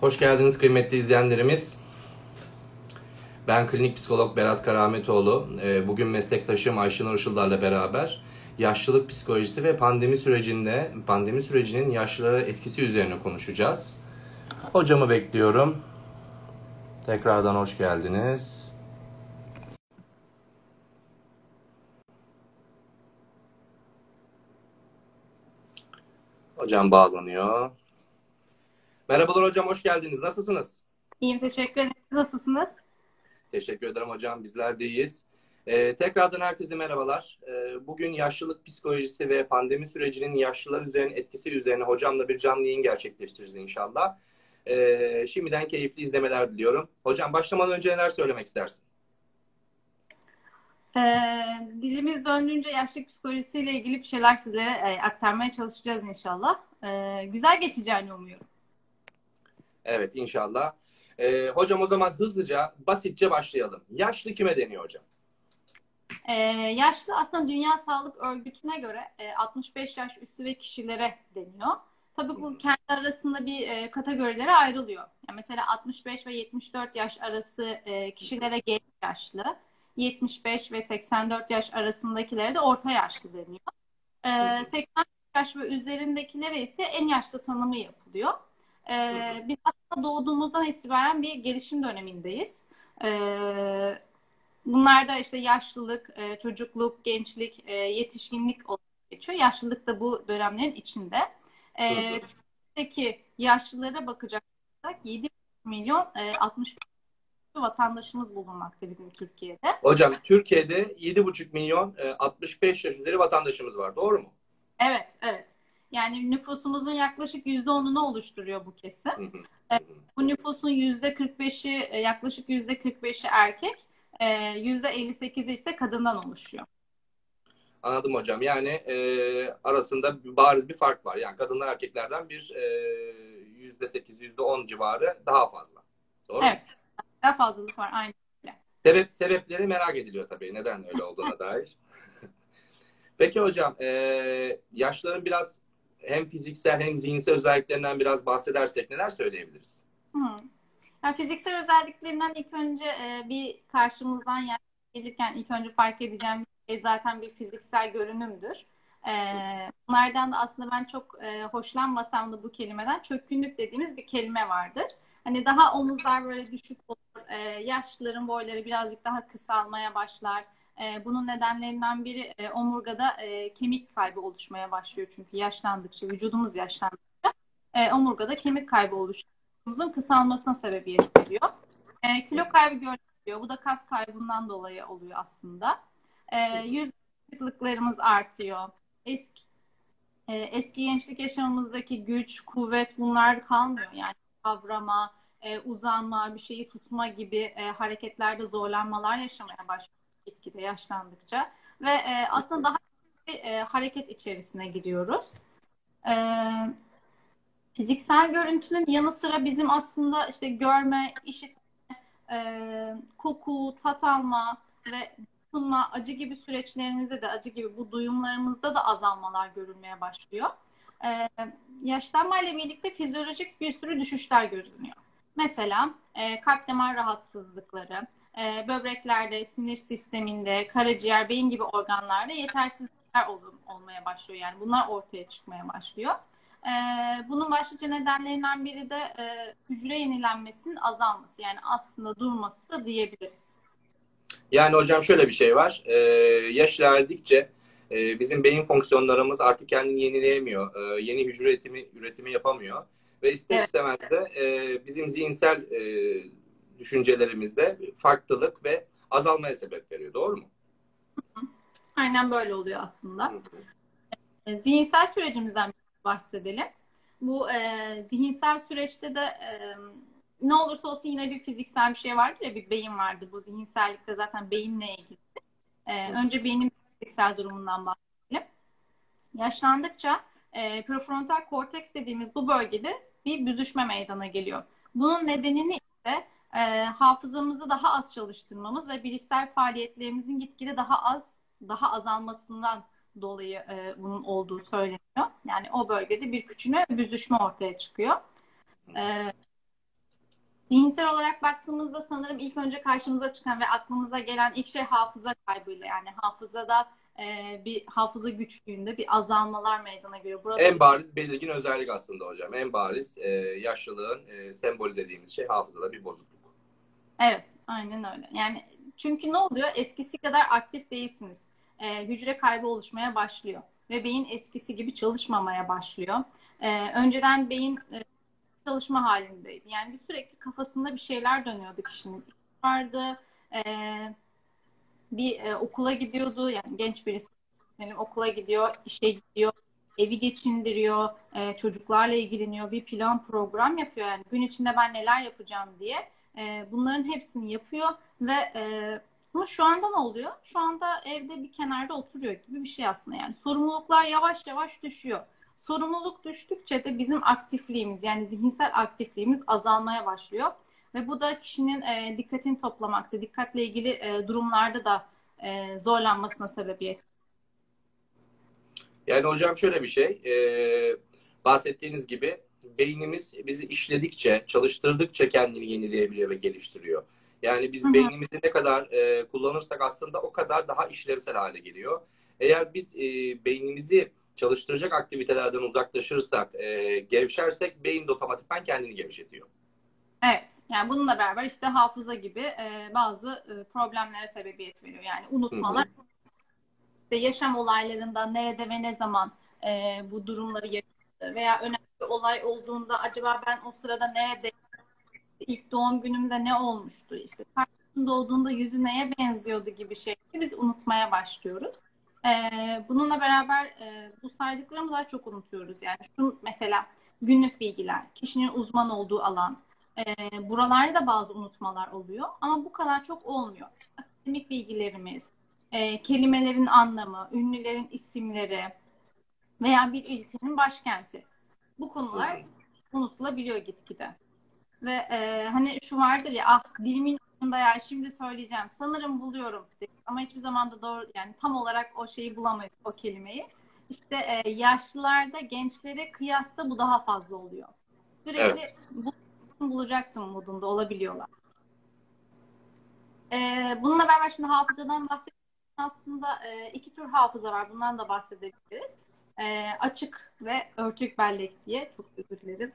Hoş geldiniz kıymetli izleyenlerimiz. Ben klinik psikolog Berat Karahametoğlu. Bugün meslektaşım Ayşenur Işıldar'la beraber yaşlılık psikolojisi ve pandemi sürecinin yaşlılara etkisi üzerine konuşacağız. Hocamı bekliyorum. Tekrardan hoş geldiniz. Hocam bağlanıyor. Merhabalar hocam, hoş geldiniz. Nasılsınız? İyiyim, teşekkür ederim. Nasılsınız? Teşekkür ederim hocam. Bizler de iyiyiz. Tekrardan herkese merhabalar. Bugün yaşlılık psikolojisi ve pandemi sürecinin yaşlılar üzerine etkisi üzerine hocamla bir canlı yayın gerçekleştireceğiz inşallah. Şimdiden keyifli izlemeler diliyorum. Hocam başlamadan önce neler söylemek istersin? Dilimiz döndüğünce yaşlılık psikolojisiyle ilgili bir şeyler sizlere aktarmaya çalışacağız inşallah. Güzel geçeceğini umuyorum. Evet, inşallah. Hocam o zaman hızlıca, basitçe başlayalım. Yaşlı kime deniyor hocam? Yaşlı aslında Dünya Sağlık Örgütü'ne göre 65 yaş üstü ve kişilere deniyor. Tabii bu kendi arasında bir kategorilere ayrılıyor. Yani mesela 65 ve 74 yaş arası kişilere genç yaşlı, 75 ve 84 yaş arasındakilere de orta yaşlı deniyor. 80 yaş ve üzerindekilere ise en yaşlı tanımı yapılıyor. Biz aslında doğduğumuzdan itibaren bir gelişim dönemindeyiz. Bunlarda işte yaşlılık, çocukluk, gençlik, yetişkinlik olarak geçiyor. Yaşlılık da bu dönemlerin içinde. Türkiye'deki yaşlılara bakacak olursak 7 milyon 65 vatandaşımız bulunmakta bizim Türkiye'de. Hocam Türkiye'de 7,5 milyon 65 yaş üzeri vatandaşımız var. Doğru mu? Evet, evet. Yani nüfusumuzun yaklaşık %10'unu oluşturuyor bu kesim. Bu nüfusun %45'i, yaklaşık %45'i erkek, %58'i ise kadından oluşuyor. Anladım hocam. Yani arasında bariz bir fark var. Yani kadınlar erkeklerden bir %8, %10 civarı daha fazla. Doğru mu? Evet. Daha fazlalık var. Aynı öyle. Sebepleri merak ediliyor tabii. Neden öyle olduğuna dair. Peki hocam, yaşlıların biraz hem fiziksel hem zihinsel özelliklerinden biraz bahsedersek neler söyleyebiliriz? Yani fiziksel özelliklerinden ilk önce bir karşımızdan gelirken ilk önce fark edeceğim bir şey zaten bir fiziksel görünümdür. Bunlardan da aslında ben çok hoşlanmasam da bu kelimeden çökkünlük dediğimiz bir kelime vardır. Hani daha omuzlar böyle düşük olur, yaşlıların boyları birazcık daha kısalmaya başlar. Bunun nedenlerinden biri omurgada kemik kaybı oluşmaya başlıyor çünkü yaşlandıkça, vücudumuz yaşlandıkça omurgada kemik kaybı oluşuyor. Vücudumuzun kısalmasına sebebiyet veriyor. Kilo kaybı görülüyor. Bu da kas kaybından dolayı oluyor aslında. Yüz kırıklıklarımız artıyor. Eski gençlik yaşamımızdaki güç, kuvvet bunlar kalmıyor. Yani kavrama, uzanma, bir şeyi tutma gibi hareketlerde zorlanmalar yaşamaya başlıyor gitgide yaşlandıkça. Ve aslında daha bir hareket içerisine giriyoruz. Fiziksel görüntünün yanı sıra bizim aslında işte görme, işitme, koku, tat alma ve dokunma, acı gibi süreçlerimizde de, acı gibi bu duyumlarımızda da azalmalar görülmeye başlıyor. Yaşlanmayla birlikte fizyolojik bir sürü düşüşler görülüyor. Mesela kalp damar rahatsızlıkları, böbreklerde, sinir sisteminde, karaciğer, beyin gibi organlarda yetersizlikler olmaya başlıyor. Yani bunlar ortaya çıkmaya başlıyor. Bunun başlıca nedenlerinden biri de hücre yenilenmesinin azalması. Yani aslında durması da diyebiliriz. Yani hocam şöyle bir şey var. Yaş ilerledikçe bizim beyin fonksiyonlarımız artık kendini yenileyemiyor. Yeni hücre üretimi yapamıyor. Ve ister Evet. istemez de bizim zihinsel düşüncelerimizde farklılık ve azalmaya sebep veriyor. Doğru mu? Aynen böyle oluyor aslında. Zihinsel sürecimizden bahsedelim. Bu zihinsel süreçte de ne olursa olsun yine bir fiziksel bir şey vardır ya, bir beyin vardır. Bu zihinsellikte zaten beyinle ilgili. Önce beynin fiziksel durumundan bahsedelim. Yaşlandıkça prefrontal korteks dediğimiz bu bölgede bir büzüşme meydana geliyor. Bunun nedenini ise hafızamızı daha az çalıştırmamız ve bilişsel faaliyetlerimizin gitgide daha azalmasından dolayı bunun olduğu söyleniyor. Yani o bölgede bir küçülme, büzüşme ortaya çıkıyor. Zihinsel olarak baktığımızda sanırım ilk önce karşımıza çıkan ve aklımıza gelen ilk şey hafıza kaybıyla. Yani hafızada bir hafıza güçlüğünde bir azalmalar meydana geliyor. Burada En bir bariz belirgin özellik aslında hocam. En bariz yaşlılığın sembolü dediğimiz şey hafızada bir bozukluk. evet, aynen öyle. Yani çünkü ne oluyor? Eskisi kadar aktif değilsiniz. Hücre kaybı oluşmaya başlıyor ve beyin eskisi gibi çalışmamaya başlıyor. Önceden beyin çalışma halindeydi. Yani bir sürekli kafasında bir şeyler dönüyordu kişinin. Vardı, e, bir okula gidiyordu. Yani genç birisi okula gidiyor, işe gidiyor, evi geçindiriyor, çocuklarla ilgileniyor, bir plan program yapıyor. Yani gün içinde ben neler yapacağım diye. Bunların hepsini yapıyor ve ama şu anda ne oluyor? Şu anda evde bir kenarda oturuyor gibi bir şey aslında. Yani sorumluluklar yavaş yavaş düşüyor. Sorumluluk düştükçe de bizim aktifliğimiz yani zihinsel aktifliğimiz azalmaya başlıyor. Ve bu da kişinin dikkatini toplamakta, dikkatle ilgili durumlarda da zorlanmasına sebebiyet. Yani hocam şöyle bir şey, bahsettiğiniz gibi beynimiz bizi işledikçe, çalıştırdıkça kendini yenileyebiliyor ve geliştiriyor. Yani Hı biz hı. beynimizi ne kadar kullanırsak aslında o kadar daha işlevsel hale geliyor. Eğer biz beynimizi çalıştıracak aktivitelerden uzaklaşırsak, gevşersek beyin de otomatikman kendini gevşetiyor. Evet. Yani bununla beraber işte hafıza gibi bazı problemlere sebebiyet veriyor. Yani Hı unutmalar, hı. işte yaşam olaylarında nerede ve ne zaman bu durumları yaşadı veya önemli bir olay olduğunda acaba ben o sırada nerede, ilk doğum günümde ne olmuştu, işte kardeşim doğduğunda yüzü neye benziyordu gibi şeyleri biz unutmaya başlıyoruz. Bununla beraber bu saydıklarımı daha çok unutuyoruz. Yani şu mesela günlük bilgiler, kişinin uzman olduğu alan, buralarda da bazı unutmalar oluyor ama bu kadar çok olmuyor. İşte akademik bilgilerimiz, kelimelerin anlamı, ünlülerin isimleri veya bir ülkenin başkenti. Bu Hı konular hı. unutulabiliyor gitgide. Ve hani şu vardır ya, ah dilimin ucunda ya şimdi söyleyeceğim. Sanırım buluyorum. Ama hiçbir zaman da doğru yani tam olarak o şeyi bulamayız o kelimeyi. İşte yaşlılarda gençlere kıyasla bu daha fazla oluyor. Evet. Sürekli bulacaktım modunda olabiliyorlar. Bununla beraber şimdi hafızadan bahsediyoruz. Aslında iki tür hafıza var. Bundan da bahsedebiliriz. Açık ve örtük bellek diye. Çok özür dilerim.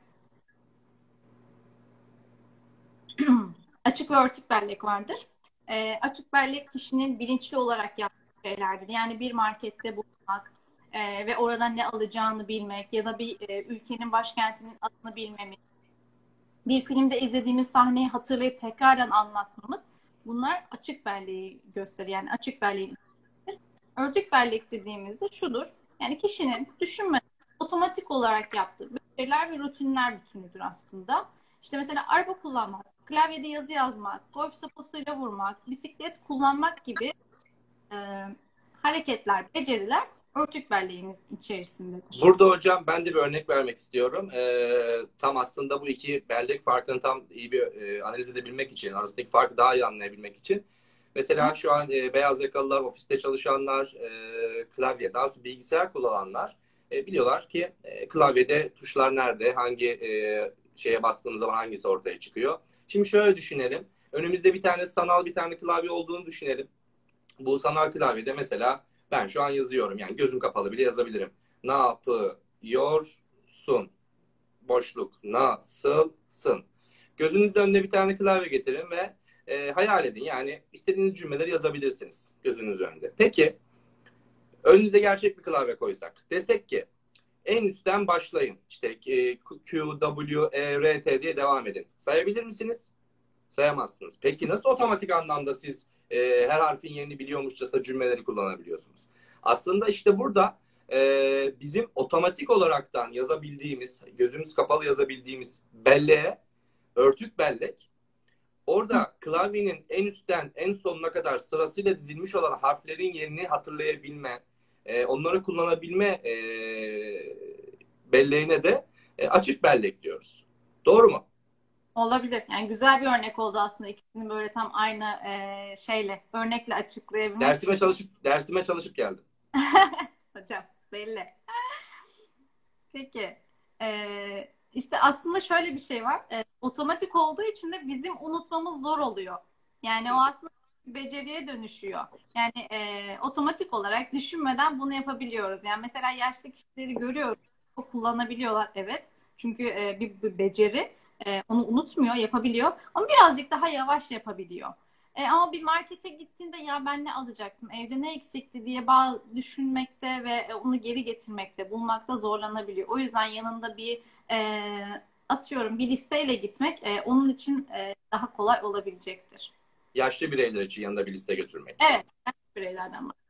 Açık ve örtük bellek vardır. Açık bellek kişinin bilinçli olarak yaptığı şeylerdir. Yani bir markette bulunmak ve orada ne alacağını bilmek ya da bir ülkenin başkentinin adını bilmemiz, bir filmde izlediğimiz sahneyi hatırlayıp tekrardan anlatmamız, bunlar açık belleği gösterir. Yani açık belleğin içindedir. Örtük bellek dediğimizde şudur. Yani kişinin düşünmeden otomatik olarak yaptığı beceriler ve rutinler bütünüdür aslında. İşte mesela araba kullanmak, klavyede yazı yazmak, golf sopasıyla vurmak, bisiklet kullanmak gibi e, hareketler, beceriler örtük belleğimiz içerisindedir. Burada hocam ben de bir örnek vermek istiyorum. Tam aslında bu iki bellek farkını tam iyi bir analiz edebilmek için, arasındaki farkı daha iyi anlayabilmek için. Mesela şu an beyaz yakalılar, ofiste çalışanlar, klavye, daha sonra bilgisayar kullananlar biliyorlar ki klavyede tuşlar nerede, hangi şeye bastığımız zaman hangisi ortaya çıkıyor. Şimdi şöyle düşünelim. Önümüzde bir tane sanal bir tane klavye olduğunu düşünelim. Bu sanal klavyede mesela ben şu an yazıyorum. Yani gözüm kapalı bile yazabilirim. Ne yapıyorsun? Boşluk. Nasılsın? Gözünüzün önüne bir tane klavye getirin ve hayal edin. Yani istediğiniz cümleleri yazabilirsiniz gözünüz önünde. Peki önünüze gerçek bir klavye koysak. Desek ki en üstten başlayın. İşte Q, W, E, R, T diye devam edin. Sayabilir misiniz? Sayamazsınız. Peki nasıl otomatik anlamda siz her harfin yerini biliyormuşçasına cümleleri kullanabiliyorsunuz? Aslında işte burada bizim otomatik olaraktan yazabildiğimiz, gözümüz kapalı yazabildiğimiz belleğe, örtük bellek, orada klavyenin en üstten en sonuna kadar sırasıyla dizilmiş olan harflerin yerini hatırlayabilme, onları kullanabilme belleğine de açık bellek diyoruz. Doğru mu? Olabilir. Yani güzel bir örnek oldu aslında. İkisini böyle tam aynı şeyle, örnekle açıklayabilmek. Dersime çalışıp geldim. Hocam belli. Peki. İşte aslında şöyle bir şey var. Otomatik olduğu için de bizim unutmamız zor oluyor. Yani o aslında bir beceriye dönüşüyor. Yani otomatik olarak düşünmeden bunu yapabiliyoruz. Yani mesela yaşlı kişileri görüyoruz. O kullanabiliyorlar, evet. Çünkü bir beceri. Onu unutmuyor, yapabiliyor. Ama birazcık daha yavaş yapabiliyor. Ama bir markete gittiğinde ya ben ne alacaktım, evde ne eksikti diye düşünmekte ve onu geri getirmekte, bulmakta zorlanabiliyor. O yüzden yanında bir atıyorum bir listeyle gitmek onun için daha kolay olabilecektir. Yaşlı bireyler için yanında bir liste götürmek. Evet, bireylerden var.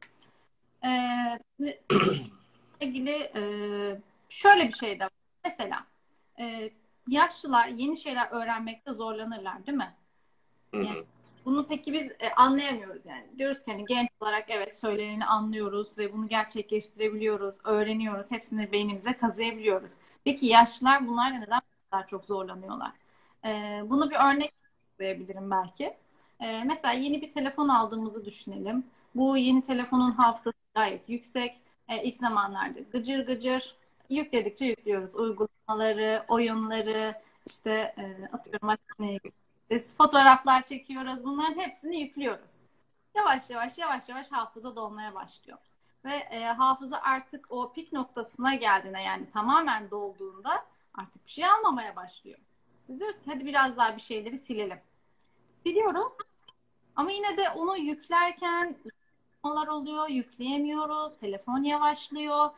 Ve ilgili şöyle bir şey de var. Mesela e, yaşlılar yeni şeyler öğrenmekte zorlanırlar, değil mi? Hı Yani hı. bunu peki biz anlayamıyoruz yani. Diyoruz ki hani genç olarak evet söyleneni anlıyoruz ve bunu gerçekleştirebiliyoruz, öğreniyoruz. Hepsini beynimize kazıyabiliyoruz. Peki yaşlılar bunlarla neden bu kadar çok zorlanıyorlar? Bunu bir örnek verebilirim belki. Mesela yeni bir telefon aldığımızı düşünelim. Bu yeni telefonun hafızası gayet yüksek. İlk zamanlarda gıcır gıcır yükledikçe yüklüyoruz. Uygulamaları, oyunları, işte atıyorum makineye biz fotoğraflar çekiyoruz. Bunların hepsini yüklüyoruz. Yavaş yavaş hafıza dolmaya başlıyor. Ve hafıza artık o pik noktasına geldiğinde yani tamamen dolduğunda artık bir şey almamaya başlıyor. Biz diyoruz ki hadi biraz daha bir şeyleri silelim. Siliyoruz ama yine de onu yüklerken oluyor, yükleyemiyoruz, telefon yavaşlıyor.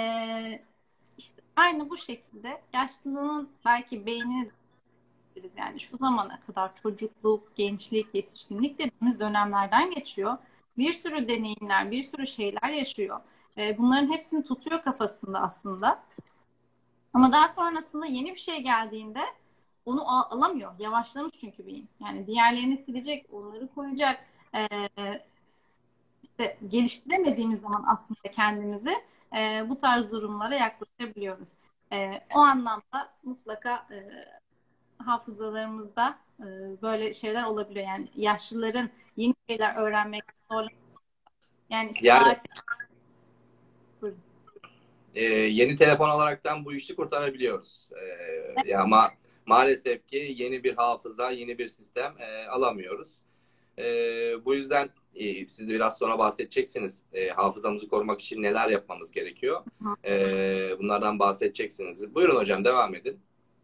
İşte aynı bu şekilde yaşlılığın belki beynini yani şu zamana kadar çocukluk, gençlik, yetişkinlik dediğimiz dönemlerden geçiyor. Bir sürü deneyimler, bir sürü şeyler yaşıyor. Bunların hepsini tutuyor kafasında aslında. Ama daha sonrasında yeni bir şey geldiğinde onu alamıyor. Yavaşlamış çünkü beyin. Yani diğerlerini silecek, onları koyacak. E, işte geliştiremediğimiz zaman aslında kendimizi bu tarz durumlara yaklaşabiliyoruz. O anlamda mutlaka hafızalarımızda böyle şeyler olabiliyor. Yani yaşlıların yeni şeyler öğrenmek zor. Yani işte Yani ağaç. Buyurun. yeni telefon alaraktan bu işi kurtarabiliyoruz. Ya ama maalesef ki yeni bir hafıza, yeni bir sistem alamıyoruz. Bu yüzden siz de biraz sonra bahsedeceksiniz. Hafızamızı korumak için neler yapmamız gerekiyor. Bunlardan bahsedeceksiniz. Buyurun hocam, devam edin.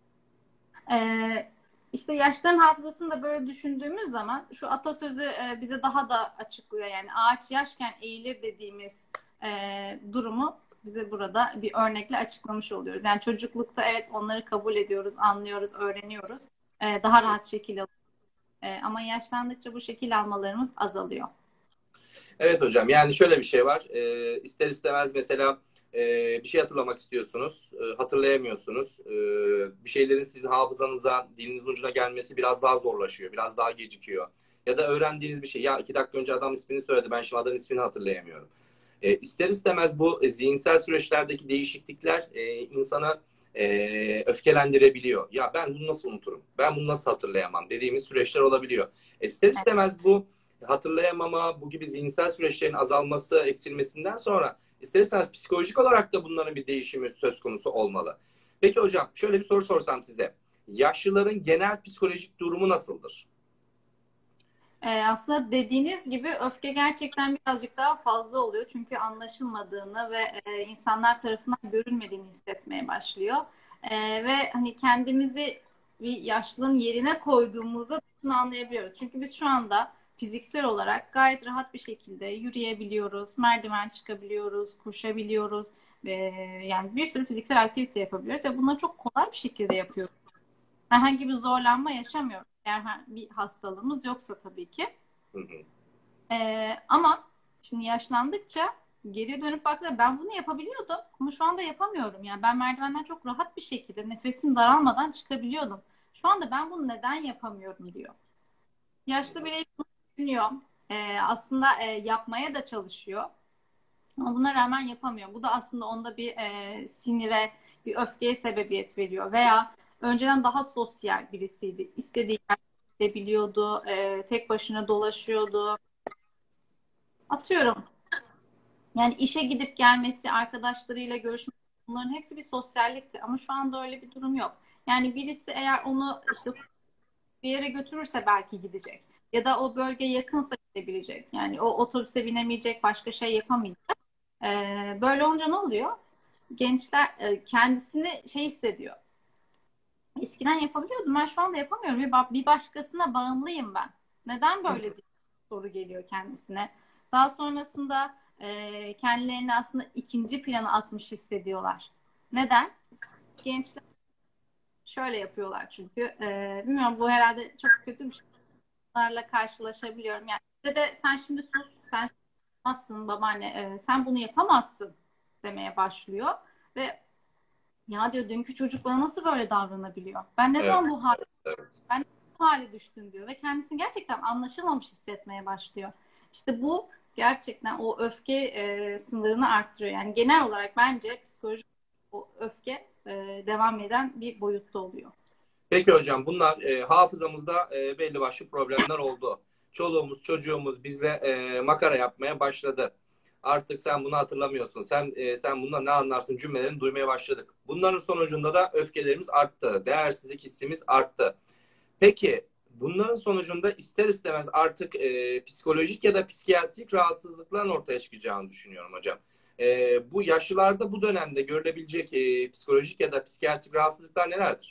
İşte yaşlıların hafızasını da böyle düşündüğümüz zaman şu atasözü bize daha da açıklıyor. Yani ağaç yaşken eğilir dediğimiz durumu bize burada bir örnekle açıklamış oluyoruz. Yani çocuklukta evet onları kabul ediyoruz, anlıyoruz, öğreniyoruz. Daha rahat şekil alıyoruz. Ama yaşlandıkça bu şekil almalarımız azalıyor. Evet hocam, yani şöyle bir şey var. İster istemez mesela bir şey hatırlamak istiyorsunuz. Hatırlayamıyorsunuz. Bir şeylerin sizin hafızanıza, dilinizin ucuna gelmesi biraz daha zorlaşıyor. Biraz daha gecikiyor. Ya da öğrendiğiniz bir şey. Ya 2 dakika önce adam ismini söyledi. Ben şimdi adamın ismini hatırlayamıyorum. İster istemez bu zihinsel süreçlerdeki değişiklikler insana öfkelendirebiliyor. Ya ben bunu nasıl unuturum? Ben bunu nasıl hatırlayamam dediğimiz süreçler olabiliyor. İster istemez bu hatırlayamama, bu gibi zihinsel süreçlerin azalması, eksilmesinden sonra ister istemez psikolojik olarak da bunların bir değişimi söz konusu olmalı. Peki hocam, şöyle bir soru sorsam size. Yaşlıların genel psikolojik durumu nasıldır? Aslında dediğiniz gibi öfke gerçekten birazcık daha fazla oluyor. Çünkü anlaşılmadığını ve insanlar tarafından görülmediğini hissetmeye başlıyor. Ve hani kendimizi bir yaşlının yerine koyduğumuzda bunu anlayabiliyoruz. Çünkü biz şu anda fiziksel olarak gayet rahat bir şekilde yürüyebiliyoruz, merdiven çıkabiliyoruz, koşabiliyoruz. Ee, Yani bir sürü fiziksel aktivite yapabiliyoruz ve bunları çok kolay bir şekilde yapıyoruz. Herhangi bir zorlanma yaşamıyoruz. Eğer bir hastalığımız yoksa tabii ki. Hı hı. Ama şimdi yaşlandıkça geriye dönüp baktığımda ben bunu yapabiliyordum ama şu anda yapamıyorum. Yani ben merdivenden çok rahat bir şekilde nefesim daralmadan çıkabiliyordum. Şu anda ben bunu neden yapamıyorum diyor. Yaşlı birey bunu düşünüyor. Aslında yapmaya da çalışıyor. Ama buna rağmen yapamıyor. Bu da aslında onda bir sinire, bir öfkeye sebebiyet veriyor. Veya önceden daha sosyal birisiydi. İstediği yerde gidebiliyordu, tek başına dolaşıyordu. Atıyorum. Yani işe gidip gelmesi, arkadaşlarıyla görüşmesi Bunların hepsi bir sosyallikti. Ama şu anda öyle bir durum yok. Yani birisi eğer onu işte bir yere götürürse belki gidecek. Ya da o bölge yakınsa gidebilecek. Yani o otobüse binemeyecek, başka şey yapamayacak. Böyle olunca ne oluyor? Gençler kendisini şey hissediyor. Eskiden yapabiliyordum. Ben şu anda yapamıyorum. Bir başkasına bağımlıyım ben. Neden böyle bir soru geliyor kendisine? Daha sonrasında kendilerini aslında ikinci plana atmış hissediyorlar. Neden? Gençler şöyle yapıyorlar çünkü. Bilmiyorum, bu herhalde çok kötü bir şeylerle karşılaşabiliyorum. Yani size de sen şimdi sus, sen yapamazsın babaanne, sen bunu yapamazsın demeye başlıyor. Ve ya diyor, dünkü çocuk bana nasıl böyle davranabiliyor? Ben ne Evet. zaman bu hale Evet. Ben bu hale düştüm diyor ve kendisini gerçekten anlaşılmamış hissetmeye başlıyor. İşte bu gerçekten o öfke sınırını arttırıyor. Yani genel olarak bence psikolojik o öfke devam eden bir boyutta oluyor. Peki hocam, bunlar hafızamızda belli başlı problemler oldu. Çoluğumuz, çocuğumuz bizle makara yapmaya başladı. Artık sen bunu hatırlamıyorsun. Sen bundan ne anlarsın cümlelerini duymaya başladık. Bunların sonucunda da öfkelerimiz arttı. Değersizlik hissimiz arttı. Peki bunların sonucunda ister istemez artık psikolojik ya da psikiyatrik rahatsızlıkların ortaya çıkacağını düşünüyorum hocam. Bu yaşlılarda bu dönemde görülebilecek psikolojik ya da psikiyatrik rahatsızlıklar nelerdir?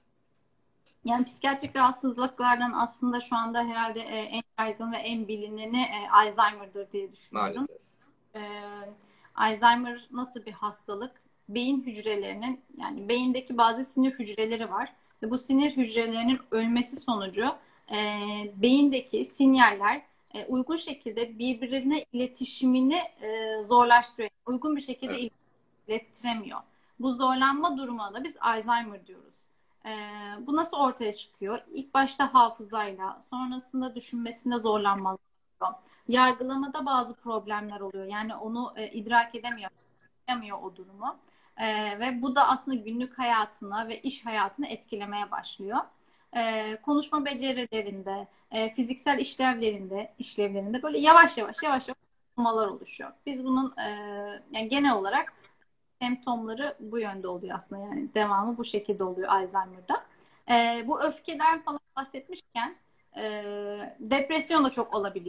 Yani psikiyatrik rahatsızlıklardan aslında şu anda herhalde en yaygın ve en bilineni Alzheimer'dır diye düşünüyorum. Maalesef. E, Alzheimer nasıl bir hastalık? Beyin hücrelerinin, yani beyindeki bazı sinir hücreleri var. Ve bu sinir hücrelerinin ölmesi sonucu e, beyindeki sinyaller uygun şekilde birbirine iletişimini zorlaştırıyor. Uygun bir şekilde Evet. ilettiremiyor. Bu zorlanma durumuna da biz Alzheimer diyoruz. Bu nasıl ortaya çıkıyor? İlk başta hafızayla, sonrasında düşünmesinde zorlanmalar oluyor. Yargılamada bazı problemler oluyor. Yani onu idrak edemiyor o durumu. Ve bu da aslında günlük hayatına ve iş hayatını etkilemeye başlıyor. Konuşma becerilerinde, fiziksel işlevlerinde böyle yavaş yavaş oluşmalar oluşuyor. Biz bunun yani genel olarak semptomları bu yönde oluyor aslında, yani devamı bu şekilde oluyor Alzheimer'da. Bu öfkeden falan bahsetmişken depresyon da çok olabiliyor.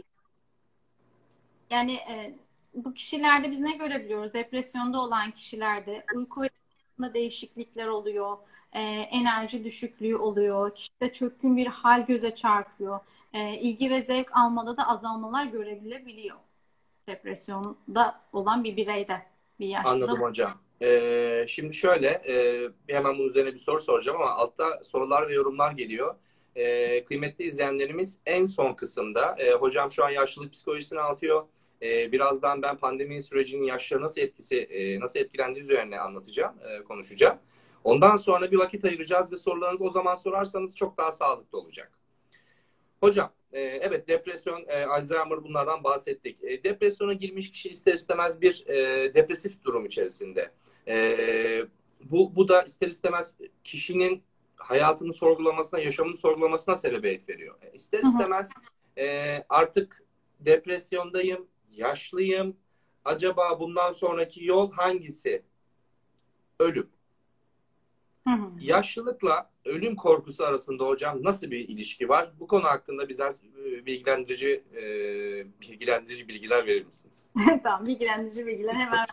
Yani bu kişilerde biz ne görebiliyoruz? Depresyonda olan kişilerde uyku ve uykusunda değişiklikler oluyor, enerji düşüklüğü oluyor, kişide çökkün bir hal göze çarpıyor, ilgi ve zevk almada da azalmalar görebilebiliyor. Depresyonda olan bir bireyde, bir Anladım yaşlıda. hocam. Şimdi şöyle, hemen bunun üzerine bir soru soracağım ama altta sorular ve yorumlar geliyor. Kıymetli izleyenlerimiz, en son kısımda hocam şu an yaşlılık psikolojisini anlatıyor. Birazdan ben pandemi sürecinin yaşlara nasıl etkilendiği üzerine anlatacağım, konuşacağım. Ondan sonra bir vakit ayıracağız ve sorularınızı o zaman sorarsanız çok daha sağlıklı olacak. Hocam, evet, depresyon, Alzheimer, bunlardan bahsettik. Depresyona girmiş kişi ister istemez bir depresif durum içerisinde. Bu da ister istemez kişinin hayatını sorgulamasına, yaşamını sorgulamasına sebebiyet veriyor. İster Hı hı. istemez artık depresyondayım, yaşlıyım. Acaba bundan sonraki yol hangisi? Ölüm. Hı hı. Yaşlılıkla ölüm korkusu arasında hocam nasıl bir ilişki var? Bu konu hakkında bize bilgilendirici bilgiler verir misiniz? Tamam, bilgilendirici bilgiler hemen.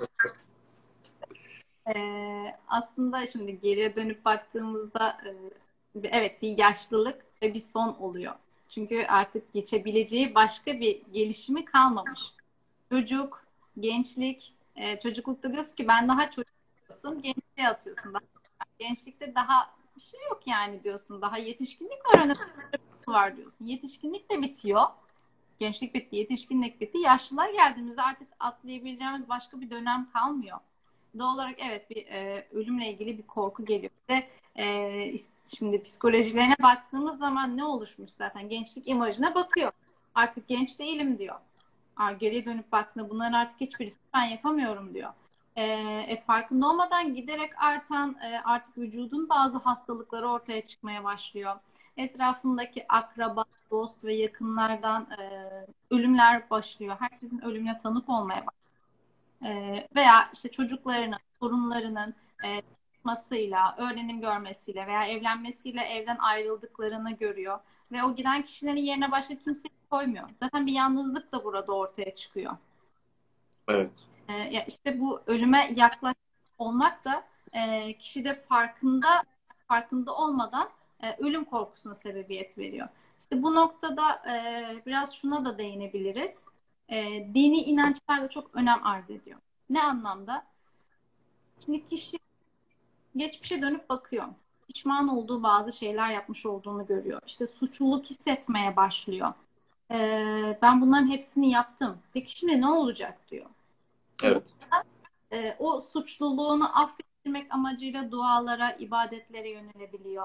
Aslında şimdi geriye dönüp baktığımızda evet, bir yaşlılık ve bir son oluyor. Çünkü artık geçebileceği başka bir gelişimi kalmamış. Çocuk, gençlik, çocuklukta diyorsun ki ben daha çocuk diyorsun, gençliğe atıyorsun. Gençlikte daha bir şey yok yani diyorsun. Daha yetişkinlik var, önemli var diyorsun. Yetişkinlik de bitiyor. Gençlik bitti, yetişkinlik bitti. Yaşlılar geldiğimizde artık atlayabileceğimiz başka bir dönem kalmıyor. Doğal olarak evet, bir ölümle ilgili bir korku geliyor. Ve şimdi psikolojilerine baktığımız zaman ne oluşmuş zaten? Gençlik imajına bakıyor. Artık genç değilim diyor. Geriye dönüp baktığında bunların artık hiçbirisi ben yapamıyorum diyor. Farkında olmadan giderek artan artık vücudun bazı hastalıkları ortaya çıkmaya başlıyor. Etrafındaki akraba, dost ve yakınlardan ölümler başlıyor. Herkesin ölümüne tanık olmaya başlıyor. Veya işte çocuklarının, torunlarının çıkmasıyla, öğrenim görmesiyle veya evlenmesiyle evden ayrıldıklarını görüyor. Ve o giden kişilerin yerine başka kimseyi koymuyor. Zaten bir yalnızlık da burada ortaya çıkıyor. Evet. Ya işte bu ölüme yaklaşık olmak da kişide farkında olmadan ölüm korkusuna sebebiyet veriyor. İşte bu noktada biraz şuna da değinebiliriz. Dini inançlar da çok önem arz ediyor. Ne anlamda? Şimdi kişi geçmişe dönüp bakıyor. Pişman olduğu bazı şeyler yapmış olduğunu görüyor. İşte suçluluk hissetmeye başlıyor. Ben bunların hepsini yaptım. Peki şimdi ne olacak diyor. Ve Evet. burada o suçluluğunu affettirmek amacıyla dualara, ibadetlere yönelebiliyor.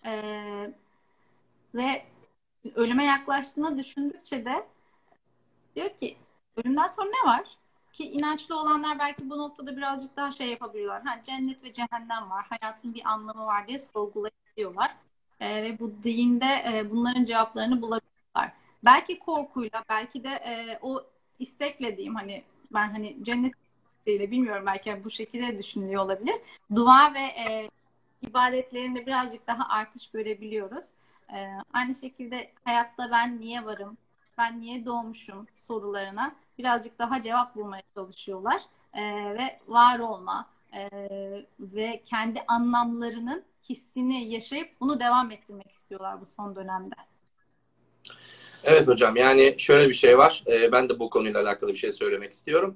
Ve ölüme yaklaştığını düşündükçe de diyor ki ölümden sonra ne var? Ki inançlı olanlar belki bu noktada birazcık daha şey yapabiliyorlar. Ha, cennet ve cehennem var, hayatın bir anlamı var diye sorgulayabiliyorlar. Ve bu dinde bunların cevaplarını bulabiliyorlar. Belki korkuyla, belki de o istekle diyeyim hani ben hani cennet ile bilmiyorum belki bu şekilde düşünülüyor olabilir. Dua ve ibadetlerinde birazcık daha artış görebiliyoruz. Aynı şekilde hayatta ben niye varım, ben niye doğmuşum sorularına birazcık daha cevap bulmaya çalışıyorlar. Ve var olma ve kendi anlamlarının hissini yaşayıp bunu devam ettirmek istiyorlar bu son dönemde. Evet hocam, yani şöyle bir şey var. Ben de bu konuyla alakalı bir şey söylemek istiyorum.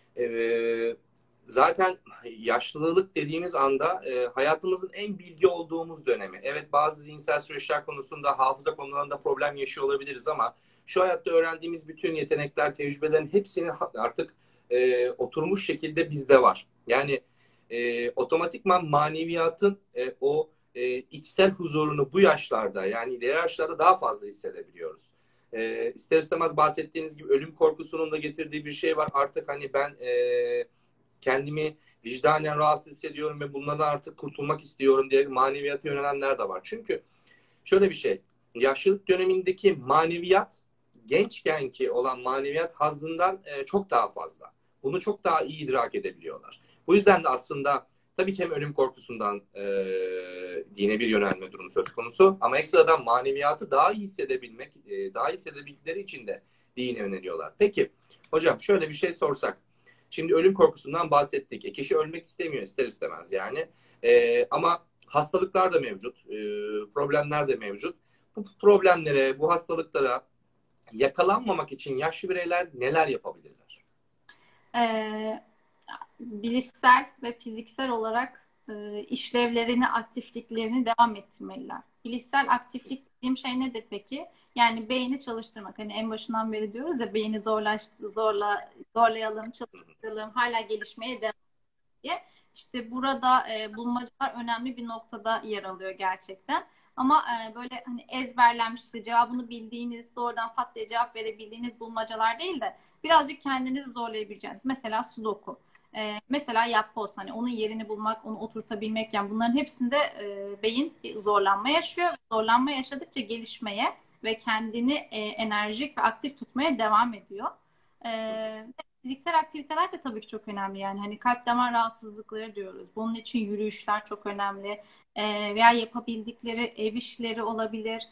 Zaten yaşlılık dediğimiz anda hayatımızın en bilgi olduğumuz dönemi. Evet, bazı zihinsel süreçler konusunda, hafıza konularında problem yaşıyor olabiliriz ama şu hayatta öğrendiğimiz bütün yetenekler, tecrübelerin hepsinin artık oturmuş şekilde bizde var. Yani otomatikman maneviyatın o içsel huzurunu bu yaşlarda, yani ileri yaşlarda daha fazla hissedebiliyoruz. İster istemez bahsettiğiniz gibi ölüm korkusunun da getirdiği bir şey var. Artık hani ben kendimi vicdanen rahatsız hissediyorum ve bunlardan artık kurtulmak istiyorum diye maneviyata yönelenler de var. Çünkü şöyle bir şey, yaşlılık dönemindeki maneviyat gençkenki olan maneviyat hazzından çok daha fazla. Bunu çok daha iyi idrak edebiliyorlar. Bu yüzden de aslında tabii ki hem ölüm korkusundan dine bir yönelme durumu söz konusu ama ekstradan maneviyatı daha iyi hissedebilmek, daha iyi hissedebildikleri için de dine yöneliyorlar. Peki hocam, şöyle bir şey sorsak. Şimdi ölüm korkusundan bahsettik. Kişi ölmek istemiyor ister istemez yani. Ama hastalıklar da mevcut. Problemler de mevcut. Bu problemlere, bu hastalıklara yakalanmamak için yaşlı bireyler neler yapabilirler? Ee, Bilişsel ve fiziksel olarak işlevlerini, aktifliklerini devam ettirmeliler. Bilişsel aktiflik dediğim şey nedir peki? Yani beyni çalıştırmak. Hani en başından beri diyoruz ya beyni zorlayalım, çalıştıralım, hala gelişmeye devam diye. İşte burada bulmacalar önemli bir noktada yer alıyor gerçekten. Ama böyle hani ezberlenmiş işte cevabını bildiğiniz, doğrudan pat diye cevap verebildiğiniz bulmacalar değil de birazcık kendinizi zorlayabileceğiniz. Mesela Sudoku. Mesela yapboz hani onun yerini bulmak, onu oturtabilmek yani bunların hepsinde beyin zorlanma yaşıyor. Zorlanma yaşadıkça gelişmeye ve kendini enerjik ve aktif tutmaya devam ediyor. Fiziksel aktiviteler de tabii ki çok önemli yani hani kalp damar rahatsızlıkları diyoruz. Bunun için yürüyüşler çok önemli. Veya yapabildikleri ev işleri olabilir.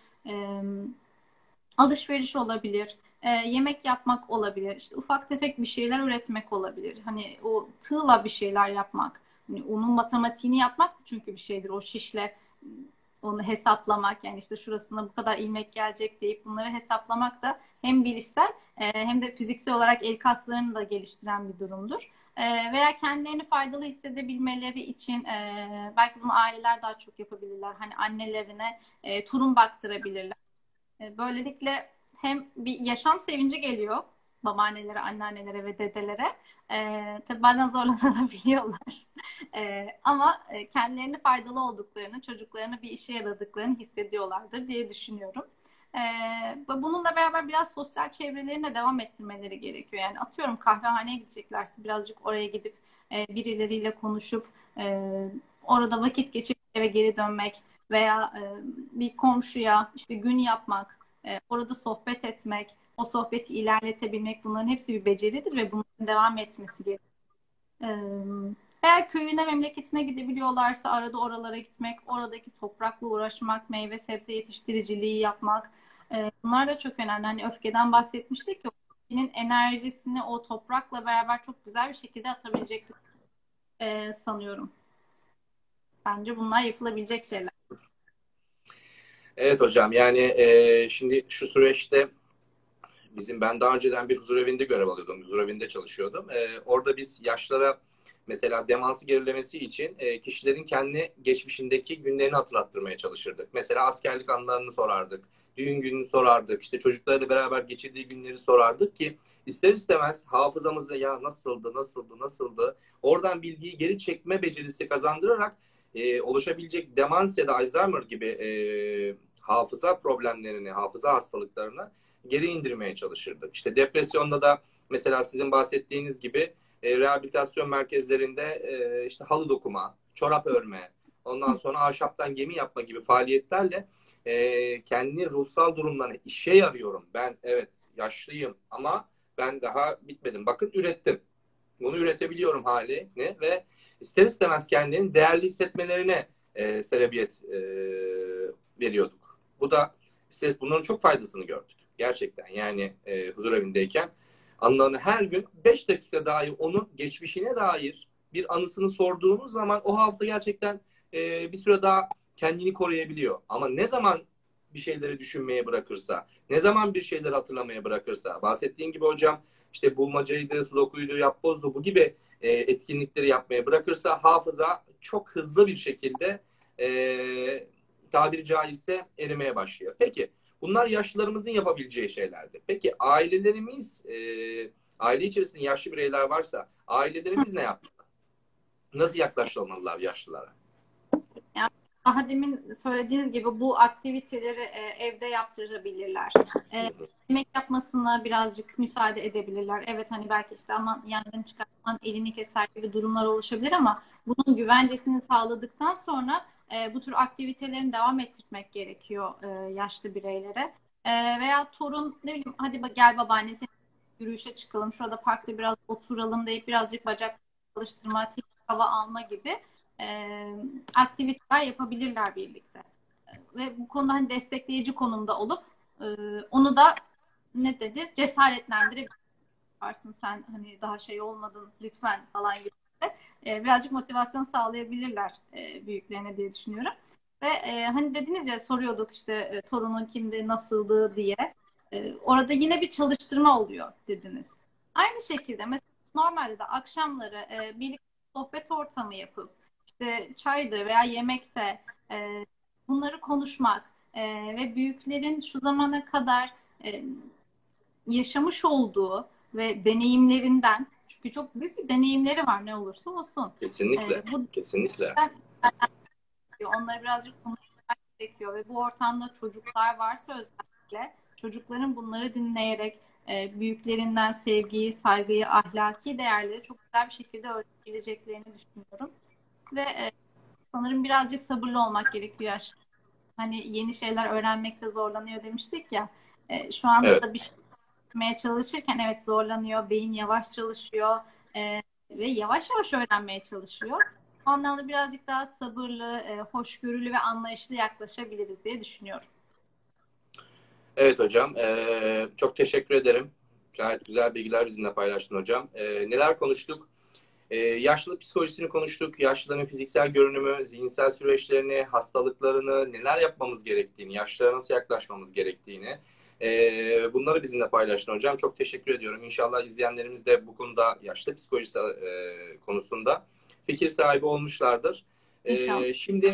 Alışveriş olabilir. Yemek yapmak olabilir. İşte ufak tefek bir şeyler üretmek olabilir. Hani o tığla bir şeyler yapmak. Hani onun matematiğini yapmak da çünkü bir şeydir. O şişle onu hesaplamak yani işte şurasına bu kadar ilmek gelecek deyip bunları hesaplamak da hem bilişsel hem de fiziksel olarak el kaslarını da geliştiren bir durumdur. Veya kendilerini faydalı hissedebilmeleri için belki bunu aileler daha çok yapabilirler. Hani annelerine tulum baktırabilirler. Böylelikle hem bir yaşam sevinci geliyor babaannelere, anneannelere ve dedelere. Tabii bazen zorlanabiliyorlar. Ama kendilerine faydalı olduklarını, çocuklarına bir işe yaradıklarını hissediyorlardır diye düşünüyorum. Bununla beraber biraz sosyal çevrelerine devam ettirmeleri gerekiyor. Yani atıyorum kahvehaneye gideceklerse birazcık oraya gidip birileriyle konuşup orada vakit geçirip eve geri dönmek veya bir komşuya işte gün yapmak, orada sohbet etmek, o sohbeti ilerletebilmek bunların hepsi bir beceridir ve bunların devam etmesi gerekiyor. E, Eğer köyüne, memleketine gidebiliyorlarsa arada oralara gitmek, oradaki toprakla uğraşmak, meyve sebze yetiştiriciliği yapmak, bunlar da çok önemli. Hani öfkeden bahsetmiştik ya, öfkenin enerjisini o toprakla beraber çok güzel bir şekilde atabilecek sanıyorum. Bence bunlar yapılabilecek şeyler. Evet hocam, yani şimdi şu süreçte ben daha önceden bir huzurevinde görev alıyordum. Huzurevinde çalışıyordum. Orada biz yaşlara mesela demansı gerilemesi için kişilerin kendi geçmişindeki günlerini hatırlattırmaya çalışırdık. Mesela askerlik anılarını sorardık. Düğün gününü sorardık. İşte çocuklarla beraber geçirdiği günleri sorardık ki ister istemez hafızamıza ya nasıldı, nasıldı, nasıldı oradan bilgiyi geri çekme becerisi kazandırarak oluşabilecek demans ya da Alzheimer gibi hafıza problemlerini, hafıza hastalıklarını geri indirmeye çalışırdık. İşte depresyonda da mesela sizin bahsettiğiniz gibi rehabilitasyon merkezlerinde işte halı dokuma, çorap örme, ondan sonra ahşaptan gemi yapma gibi faaliyetlerle kendi ruhsal durumlarını işe yarıyorum. Ben evet yaşlıyım ama ben daha bitmedim. Bakın ürettim. Bunu üretebiliyorum halini ve ister istemez kendini değerli hissetmelerine sebebiyet veriyorduk. Bu da bunların çok faydasını gördük. Gerçekten yani huzur evindeyken anılarını her gün 5 dakika dahi onun geçmişine dair bir anısını sorduğunuz zaman o hafıza gerçekten bir süre daha kendini koruyabiliyor. Ama ne zaman bir şeyleri düşünmeye bırakırsa, ne zaman bir şeyleri hatırlamaya bırakırsa, bahsettiğim gibi hocam işte bulmacaydı, sudokuydu, yapbozdu bu gibi etkinlikleri yapmaya bırakırsa hafıza çok hızlı bir şekilde tabiri caizse erimeye başlıyor. Peki bunlar yaşlılarımızın yapabileceği şeylerdi. Peki ailelerimiz, aile içerisinde yaşlı bireyler varsa ailelerimiz ne yapmalı? Nasıl yaklaşılmalılar yaşlılara? Yani daha demin söylediğiniz gibi bu aktiviteleri evde yaptırabilirler. Yemek yapmasına birazcık müsaade edebilirler. Evet hani belki işte aman yangın çıkartman elini keser gibi durumlar oluşabilir ama bunun güvencesini sağladıktan sonra bu tür aktivitelerini devam ettirmek gerekiyor yaşlı bireylere. Veya torun ne bileyim hadi gel babaanne seni yürüyüşe çıkalım, şurada parkta biraz oturalım deyip birazcık bacak çalıştırma, temiz hava alma gibi aktiviteler yapabilirler birlikte. Ve bu konuda hani destekleyici konumda olup e, onu da ne dedi cesaretlendirebilir. Varsın sen hani daha şey olmadın lütfen falan gibi birazcık motivasyon sağlayabilirler büyüklerine diye düşünüyorum. Ve hani dediniz ya soruyorduk işte torunun kimdi, nasıldı diye. Orada yine bir çalıştırma oluyor dediniz. Aynı şekilde mesela normalde de akşamları birlikte sohbet ortamı yapıp işte çaydı veya yemekte bunları konuşmak ve büyüklerin şu zamana kadar e, yaşamış olduğu ve deneyimlerinden çünkü çok büyük bir deneyimleri var ne olursa olsun. Kesinlikle, Bu kesinlikle. onları birazcık konuşmak gerekiyor ve bu ortamda çocuklar varsa özellikle çocukların bunları dinleyerek büyüklerinden sevgiyi, saygıyı, ahlaki değerleri çok güzel bir şekilde öğrenebileceklerini düşünüyorum. Ve sanırım birazcık sabırlı olmak gerekiyor yaşlı. Hani yeni şeyler öğrenmekte zorlanıyor demiştik ya. Şu anda Evet. da bir şey öğrenmeye çalışırken evet zorlanıyor. Beyin yavaş çalışıyor. Ve yavaş yavaş öğrenmeye çalışıyor. O anlamda birazcık daha sabırlı, hoşgörülü ve anlayışlı yaklaşabiliriz diye düşünüyorum. Evet hocam. Çok teşekkür ederim. Gayet güzel bilgiler bizimle paylaştın hocam. Neler konuştuk? Yaşlılık psikolojisini konuştuk. Yaşlıların fiziksel görünümü, zihinsel süreçlerini, hastalıklarını, neler yapmamız gerektiğini, yaşlılara nasıl yaklaşmamız gerektiğini. Bunları bizimle paylaştın hocam. Çok teşekkür ediyorum. İnşallah izleyenlerimiz de bu konuda yaşlı psikolojisi konusunda fikir sahibi olmuşlardır. İnşallah. Şimdi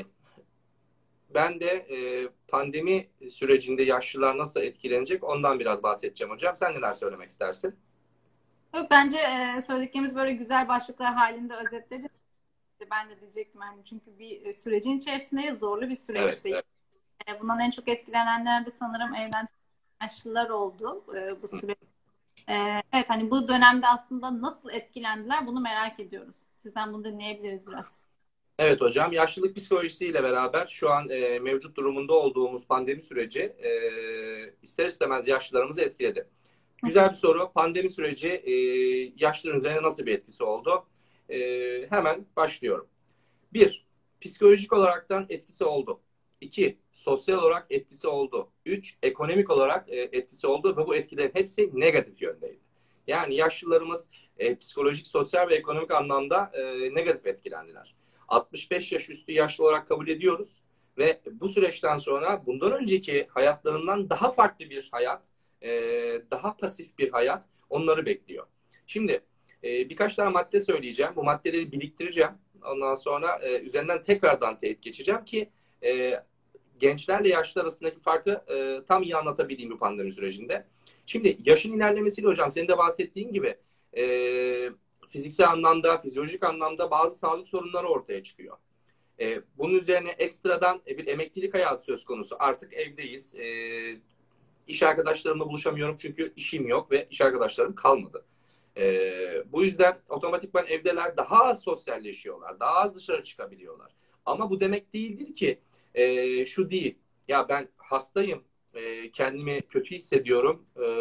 ben de pandemi sürecinde yaşlılar nasıl etkilenecek ondan biraz bahsedeceğim hocam. Sen neler söylemek istersin? Yok, bence söylediklerimiz böyle güzel başlıklar halinde özetledik. Ben de diyecektim yani çünkü bir sürecin içerisindeyiz, zorlu bir Evet, süreçteyiz. evet. Bundan en çok etkilenenler de sanırım evden yaşlılar oldu bu süreç. Evet hani bu dönemde aslında nasıl etkilendiler bunu merak ediyoruz. Sizden bunu dinleyebiliriz biraz. Evet hocam, yaşlılık psikolojisiyle beraber şu an mevcut durumunda olduğumuz pandemi süreci ister istemez yaşlılarımızı etkiledi. Güzel bir soru. Pandemi süreci yaşlıların üzerine nasıl bir etkisi oldu? Hemen başlıyorum. 1. Psikolojik olaraktan etkisi oldu. 2. Sosyal olarak etkisi oldu. 3. Ekonomik olarak etkisi oldu ve bu etkilerin hepsi negatif yöndeydi. Yani yaşlılarımız psikolojik, sosyal ve ekonomik anlamda negatif etkilendiler. 65 yaş üstü yaşlı olarak kabul ediyoruz ve bu süreçten sonra bundan önceki hayatlarından daha farklı bir hayat, daha pasif bir hayat onları bekliyor. Şimdi birkaç tane madde söyleyeceğim. Bu maddeleri biriktireceğim. Ondan sonra üzerinden tekrardan teyit geçeceğim ki gençlerle yaşlılar arasındaki farkı tam iyi anlatabildiğim bu pandemi sürecinde. Şimdi yaşın ilerlemesiyle hocam senin de bahsettiğin gibi fiziksel anlamda, fizyolojik anlamda bazı sağlık sorunları ortaya çıkıyor. Bunun üzerine ekstradan bir emeklilik hayatı söz konusu. Artık evdeyiz. İş arkadaşlarımla buluşamıyorum çünkü işim yok ve iş arkadaşlarım kalmadı. Bu yüzden otomatikman evdeler, daha az sosyalleşiyorlar, daha az dışarı çıkabiliyorlar. Ama bu demek değildir ki şu değil, ya ben hastayım, kendimi kötü hissediyorum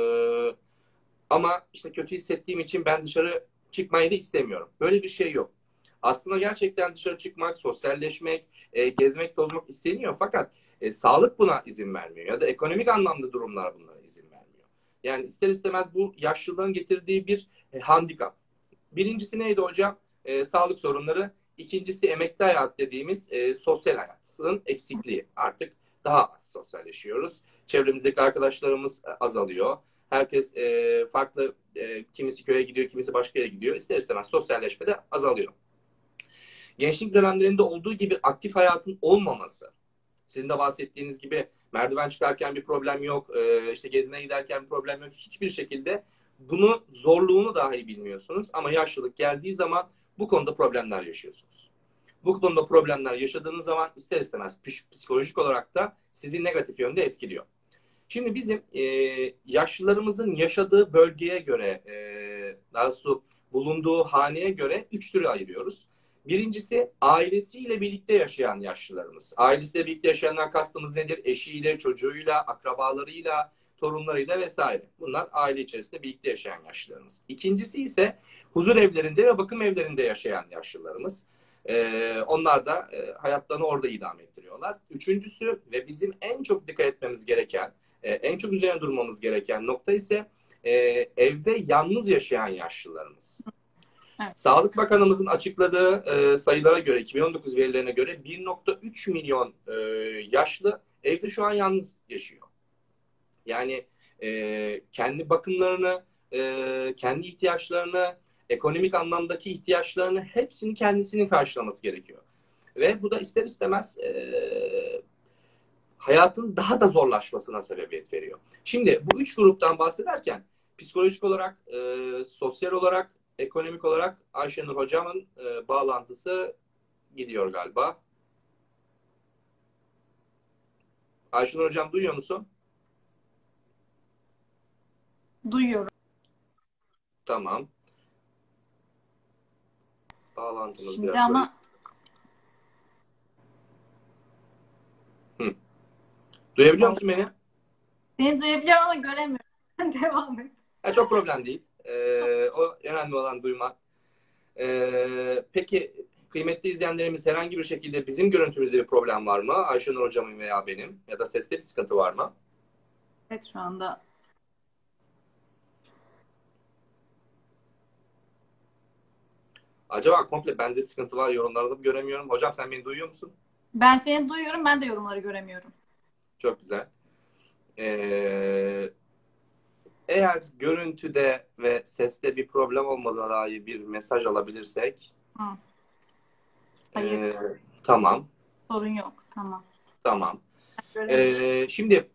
ama işte kötü hissettiğim için ben dışarı çıkmayı da istemiyorum. Böyle bir şey yok. Aslında gerçekten dışarı çıkmak, sosyalleşmek, gezmek, tozmak isteniyor fakat sağlık buna izin vermiyor ya da ekonomik anlamda durumlar bunlara izin vermiyor. Yani ister istemez bu yaşlılığın getirdiği bir handikap. Birincisi neydi hocam? Sağlık sorunları. İkincisi emekli hayat dediğimiz sosyal hayatın eksikliği. Artık daha az sosyalleşiyoruz. Çevremizdeki arkadaşlarımız azalıyor. Herkes farklı, kimisi köye gidiyor, kimisi başka yere gidiyor. İster istemez sosyalleşme de azalıyor. Gençlik dönemlerinde olduğu gibi aktif hayatın olmaması. Sizin de bahsettiğiniz gibi merdiven çıkarken bir problem yok, işte gezmeye giderken bir problem yok. Hiçbir şekilde bunu zorluğunu dahi bilmiyorsunuz. Ama yaşlılık geldiği zaman bu konuda problemler yaşıyorsunuz. Bu konuda problemler yaşadığınız zaman ister istemez psikolojik olarak da sizi negatif yönde etkiliyor. Şimdi bizim yaşlılarımızın yaşadığı bölgeye göre, daha doğrusu bulunduğu haneye göre 3 türü ayırıyoruz. Birincisi ailesiyle birlikte yaşayan yaşlılarımız. Ailesiyle birlikte yaşayanlar kastımız nedir? Eşiyle, çocuğuyla, akrabalarıyla, torunlarıyla vesaire. Bunlar aile içerisinde birlikte yaşayan yaşlılarımız. İkincisi ise huzur evlerinde ve bakım evlerinde yaşayan yaşlılarımız. Onlar da hayatlarını orada idame ettiriyorlar. Üçüncüsü ve bizim en çok dikkat etmemiz gereken, en çok üzerine durmamız gereken nokta ise evde yalnız yaşayan yaşlılarımız. Evet. Sağlık Bakanımızın açıkladığı sayılara göre, 2019 verilerine göre 1,3 milyon yaşlı evde şu an yalnız yaşıyor. Yani kendi bakımlarını, kendi ihtiyaçlarını, ekonomik anlamdaki ihtiyaçlarını hepsini kendisinin karşılaması gerekiyor. Ve bu da ister istemez hayatın daha da zorlaşmasına sebebiyet veriyor. Şimdi bu 3 gruptan bahsederken psikolojik olarak, sosyal olarak, ekonomik olarak Ayşenur Hocam'ın bağlantısı gidiyor galiba. Ayşenur Hocam duyuyor musun? Duyuyorum. Tamam. Bağlantımız şimdi biraz ama duyabiliyor musun beni? Seni duyabiliyorum ama göremiyorum. Devam et. Çok problem değil. O önemli olan duymak. Peki kıymetli izleyenlerimiz herhangi bir şekilde bizim görüntümüzde bir problem var mı? Ayşenur Hocam'ın veya benim ya da seste bir sıkıntı var mı? Evet şu anda. Acaba komple bende sıkıntı var, yorumlarda mı göremiyorum? Hocam sen beni duyuyor musun? Ben seni duyuyorum, ben de yorumları göremiyorum. Çok güzel. Eğer görüntüde ve seste bir problem olmadığına dair bir mesaj alabilirsek. Hayır. Tamam. Sorun yok. Tamam. Tamam. Şimdi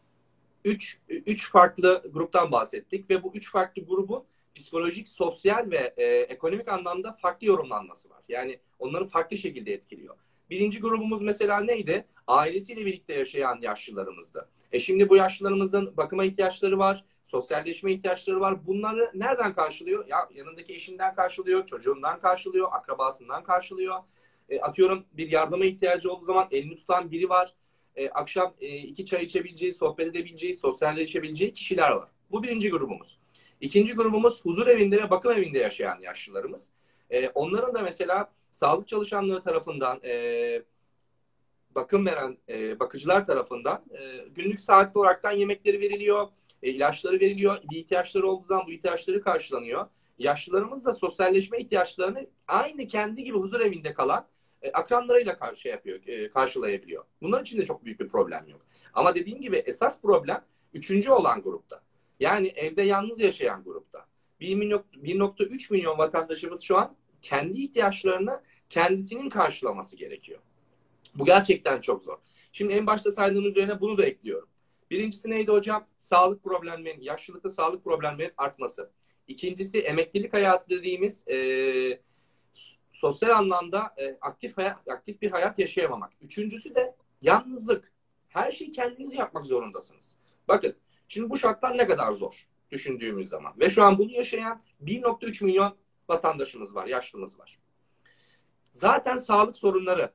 üç farklı gruptan bahsettik ve bu 3 farklı grubun psikolojik, sosyal ve ekonomik anlamda farklı yorumlanması var. Yani onları farklı şekilde etkiliyor. Birinci grubumuz mesela neydi? Ailesiyle birlikte yaşayan yaşlılarımızdı. Şimdi bu yaşlılarımızın bakıma ihtiyaçları var, sosyalleşme ihtiyaçları var. Bunları nereden karşılıyor? Ya yanındaki eşinden karşılıyor, çocuğundan karşılıyor, akrabasından karşılıyor. Atıyorum bir yardıma ihtiyacı olduğu zaman elini tutan biri var. Akşam 2 çay içebileceği, sohbet edebileceği, sosyalleşebileceği kişiler var. Bu birinci grubumuz. İkinci grubumuz huzur evinde ve bakım evinde yaşayan yaşlılarımız. Onların da mesela sağlık çalışanları tarafından, bakım veren bakıcılar tarafından günlük saatli olaraktan yemekleri veriliyor, ilaçları veriliyor. Bir ihtiyaçları olduğu zaman bu ihtiyaçları karşılanıyor. Yaşlılarımız da sosyalleşme ihtiyaçlarını aynı kendi gibi huzur evinde kalan akranlarıyla karşılayabiliyor. Bunların için de çok büyük bir problem yok. Ama dediğim gibi esas problem üçüncü olan grupta. Yani evde yalnız yaşayan grupta. 1,3 milyon vatandaşımız şu an kendi ihtiyaçlarını kendisinin karşılaması gerekiyor. Bu gerçekten çok zor. Şimdi en başta saydığım üzerine bunu da ekliyorum. Birincisi neydi hocam? Sağlık problemlerinin, yaşlılıkta sağlık problemlerinin artması. İkincisi emeklilik hayatı dediğimiz sosyal anlamda aktif bir hayat yaşayamamak. Üçüncüsü de yalnızlık. Her şeyi kendiniz yapmak zorundasınız. Bakın şimdi bu şartlar ne kadar zor düşündüğümüz zaman. Ve şu an bunu yaşayan 1,3 milyon vatandaşımız var, yaşlımız var. Zaten sağlık sorunları,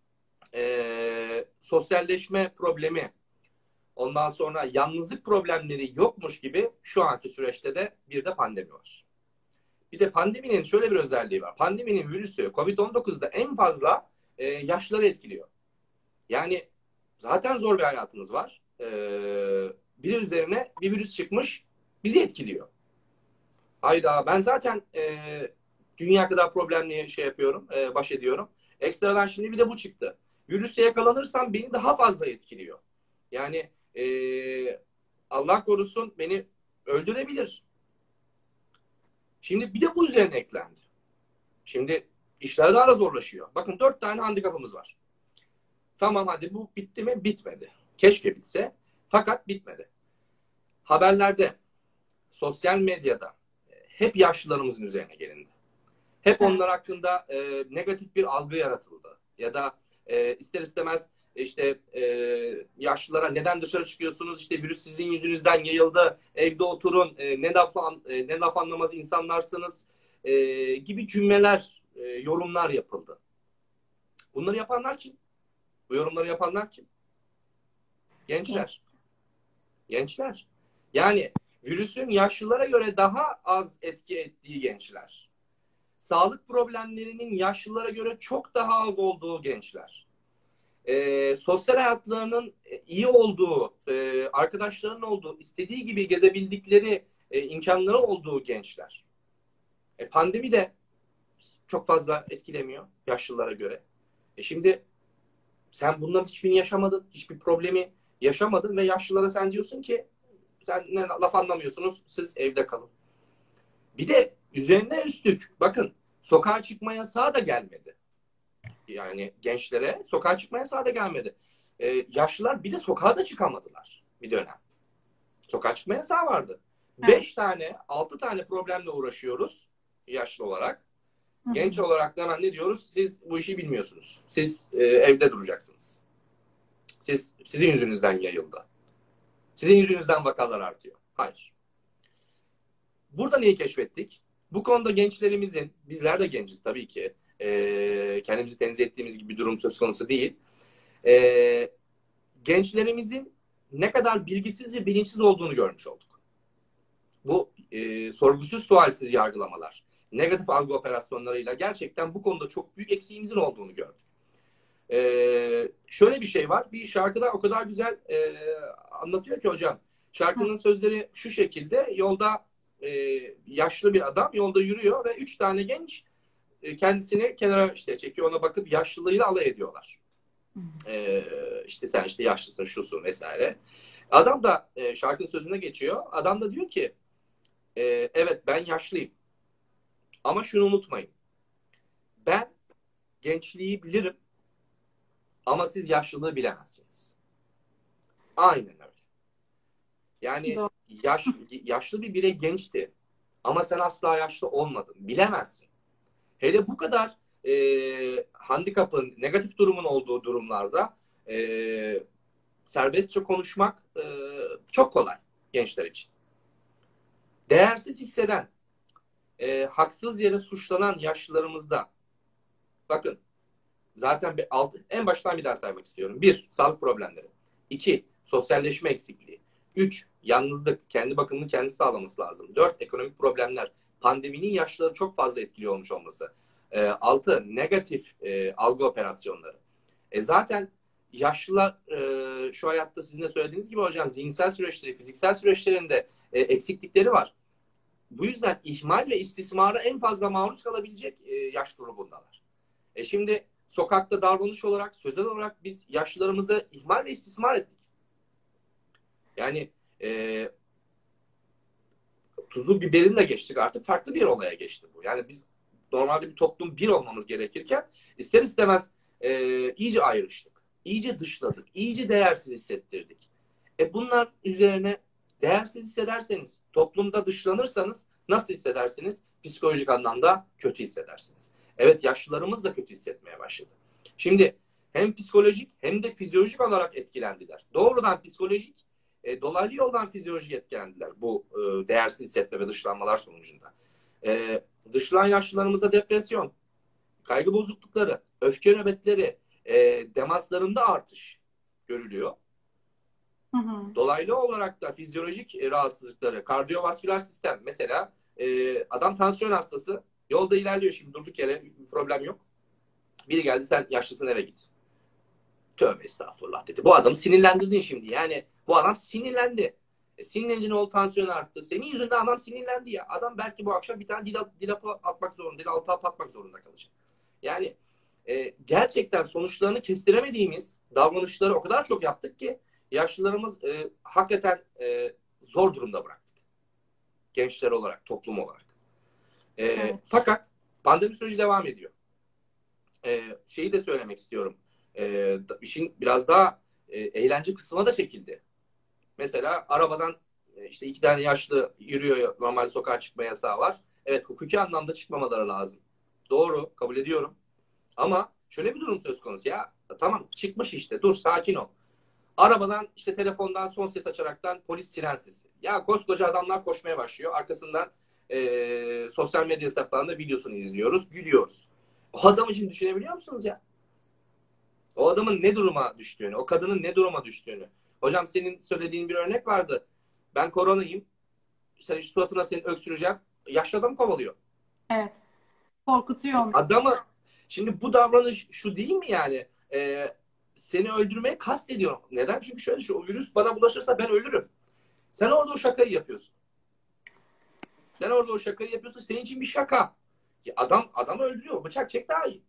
sosyalleşme problemi, ondan sonra yalnızlık problemleri yokmuş gibi şu anki süreçte de bir de pandemi var. Bir de pandeminin şöyle bir özelliği var. Pandeminin virüsü COVID-19'da en fazla yaşlıları etkiliyor. Yani zaten zor bir hayatımız var. Bir de üzerine bir virüs çıkmış bizi etkiliyor. Hayda ben zaten dünya kadar problemle baş ediyorum. Ekstradan şimdi bir de bu çıktı. Virüse yakalanırsam beni daha fazla etkiliyor. Yani Allah korusun beni öldürebilir. Şimdi bir de bu üzerine eklendi. Şimdi işler daha da zorlaşıyor. Bakın 4 tane handikapımız var. Tamam hadi bu bitti mi? Bitmedi. Keşke bitse. Fakat bitmedi. Haberlerde, sosyal medyada hep yaşlılarımızın üzerine gelindi. Hep onlar hakkında negatif bir algı yaratıldı. Ya da ister istemez işte yaşlılara neden dışarı çıkıyorsunuz? İşte virüs sizin yüzünüzden yayıldı. Evde oturun. Ne laf anlamaz insanlarsınız gibi cümleler, yorumlar yapıldı. Bunları yapanlar kim? Bu yorumları yapanlar kim? Gençler. Gençler. Yani virüsün yaşlılara göre daha az etki ettiği gençler. Sağlık problemlerinin yaşlılara göre çok daha az olduğu gençler. Sosyal hayatlarının iyi olduğu, arkadaşlarının olduğu, istediği gibi gezebildikleri imkanları olduğu gençler. Pandemi de çok fazla etkilemiyor yaşlılara göre. Şimdi sen bunların hiçbirini yaşamadın, hiçbir problemi yaşamadın ve yaşlılara sen diyorsun ki sen ne laf anlamıyorsunuz, siz evde kalın. Bir de üzerine üstlük bakın sokağa çıkma yasağı da gelmedi. Yani gençlere sokağa çıkma yasağı da gelmedi. Yaşlılar bir de sokağa da çıkamadılar bir dönem. Sokağa çıkma yasağı vardı. Evet. 5 tane, 6 tane problemle uğraşıyoruz yaşlı olarak. Hı-hı. Genç olarak da hemen ne diyoruz? Siz bu işi bilmiyorsunuz. Siz evde duracaksınız. Sizin yüzünüzden yayıldı. Sizin yüzünüzden vakalar artıyor. Hayır. Burada neyi keşfettik? Bu konuda gençlerimizin, bizler de genciz tabii ki, kendimizi tenzih ettiğimiz gibi bir durum söz konusu değil. Gençlerimizin ne kadar bilgisiz ve bilinçsiz olduğunu görmüş olduk. Bu sorgusuz sualsiz yargılamalar, negatif algı operasyonlarıyla gerçekten bu konuda çok büyük eksiğimizin olduğunu gördük. Şöyle bir şey var. Bir şarkıda o kadar güzel anlatıyor ki hocam. Şarkının sözleri şu şekilde: yolda yaşlı bir adam yolda yürüyor ve 3 tane genç kendisini kenara işte çekiyor, ona bakıp yaşlılığıyla alay ediyorlar. İşte sen işte yaşlısın, şusun vesaire. Adam da şarkının sözüne geçiyor. Adam da diyor ki evet ben yaşlıyım. Ama şunu unutmayın. Ben gençliği bilirim ama siz yaşlılığı bilemezsiniz. Aynen öyle. Yani yaşlı bir birey gençti. Ama sen asla yaşlı olmadın. Bilemezsin. Hele bu kadar handikapın, negatif durumun olduğu durumlarda serbestçe konuşmak çok kolay gençler için. Değersiz hisseden, haksız yere suçlanan yaşlılarımızda bakın zaten en baştan bir daha saymak istiyorum. 1. Sağlık problemleri. 2. Sosyalleşme eksikliği. 3. Yalnızlık. Kendi bakımını kendi sağlaması lazım. 4. Ekonomik problemler. pandeminin yaşlıları çok fazla etkiliyor olmuş olması. 6. Negatif algı operasyonları. Zaten yaşlılar şu hayatta sizin de söylediğiniz gibi hocam zihinsel süreçleri, fiziksel süreçlerinde eksiklikleri var. Bu yüzden ihmal ve istismara en fazla maruz kalabilecek yaş grubundalar. Şimdi sokakta davranış olarak, sözel olarak biz yaşlılarımızı ihmal ve istismar ettik. Yani tuzu biberini de geçtik, artık farklı bir olaya geçti bu. Yani biz normalde bir toplum bir olmamız gerekirken ister istemez iyice ayrıştık. İyice dışladık. İyice değersiz hissettirdik. Bunlar üzerine değersiz hissederseniz, toplumda dışlanırsanız nasıl hissedersiniz? Psikolojik anlamda kötü hissedersiniz. Evet, yaşlılarımız da kötü hissetmeye başladı. Şimdi hem psikolojik hem de fizyolojik olarak etkilendiler. Doğrudan psikolojik, dolaylı yoldan fizyolojik etkilendiler bu değersiz hissetme ve dışlanmalar sonucunda. Dışlanan yaşlılarımızda depresyon, kaygı bozuklukları, öfke nöbetleri, demanslarında artış görülüyor. Hı hı. Dolaylı olarak da fizyolojik rahatsızlıkları, kardiyovasküler sistem. Mesela adam tansiyon hastası, yolda ilerliyor şimdi durduk yere, bir problem yok. Biri geldi, sen yaşlısın eve git. Tövbe estağfurullah dedi. Bu adamı sinirlendirdin şimdi. Yani bu adam sinirlendi. Sinirlenince ne oldu? Tansiyon arttı. Senin yüzünden adam sinirlendi ya. Adam belki bu akşam bir tane dil hapı atmak zorunda, dil altı hapı atmak zorunda kalacak. Yani gerçekten sonuçlarını kestiremediğimiz davranışları o kadar çok yaptık ki yaşlılarımız hakikaten zor durumda bıraktık. Gençler olarak, toplum olarak. Evet. Fakat pandemi süreci devam ediyor. Şeyi de söylemek istiyorum. İşin biraz daha eğlence kısmına da çekildi. Mesela arabadan işte 2 tane yaşlı yürüyor, normal sokağa çıkma yasağı var. Evet, hukuki anlamda çıkmamaları lazım. Doğru, kabul ediyorum. Ama şöyle bir durum söz konusu ya. Tamam, çıkmış işte, dur sakin ol. Arabadan işte telefondan son ses açaraktan polis siren sesi. Ya koskoca adamlar koşmaya başlıyor. Arkasından sosyal medya hesaplarında videosunu izliyoruz, gülüyoruz. O adam için düşünebiliyor musunuz ya? O adamın ne duruma düştüğünü, o kadının ne duruma düştüğünü. Hocam senin söylediğin bir örnek vardı. Ben koronayım. Sen işte suratına seni öksüreceğim. Yaşlı adam kovalıyor. Evet. Korkutuyor onu. Adamı şimdi bu davranış şu değil mi yani? Seni öldürmeye kastediyorum. Neden? Çünkü şöyle şu, o virüs bana bulaşırsa ben ölürüm. Sen orada o şakayı yapıyorsun. Sen orada o şakayı yapıyorsun. Senin için bir şaka. Ya adamı öldürüyor. Bıçak çek daha iyi.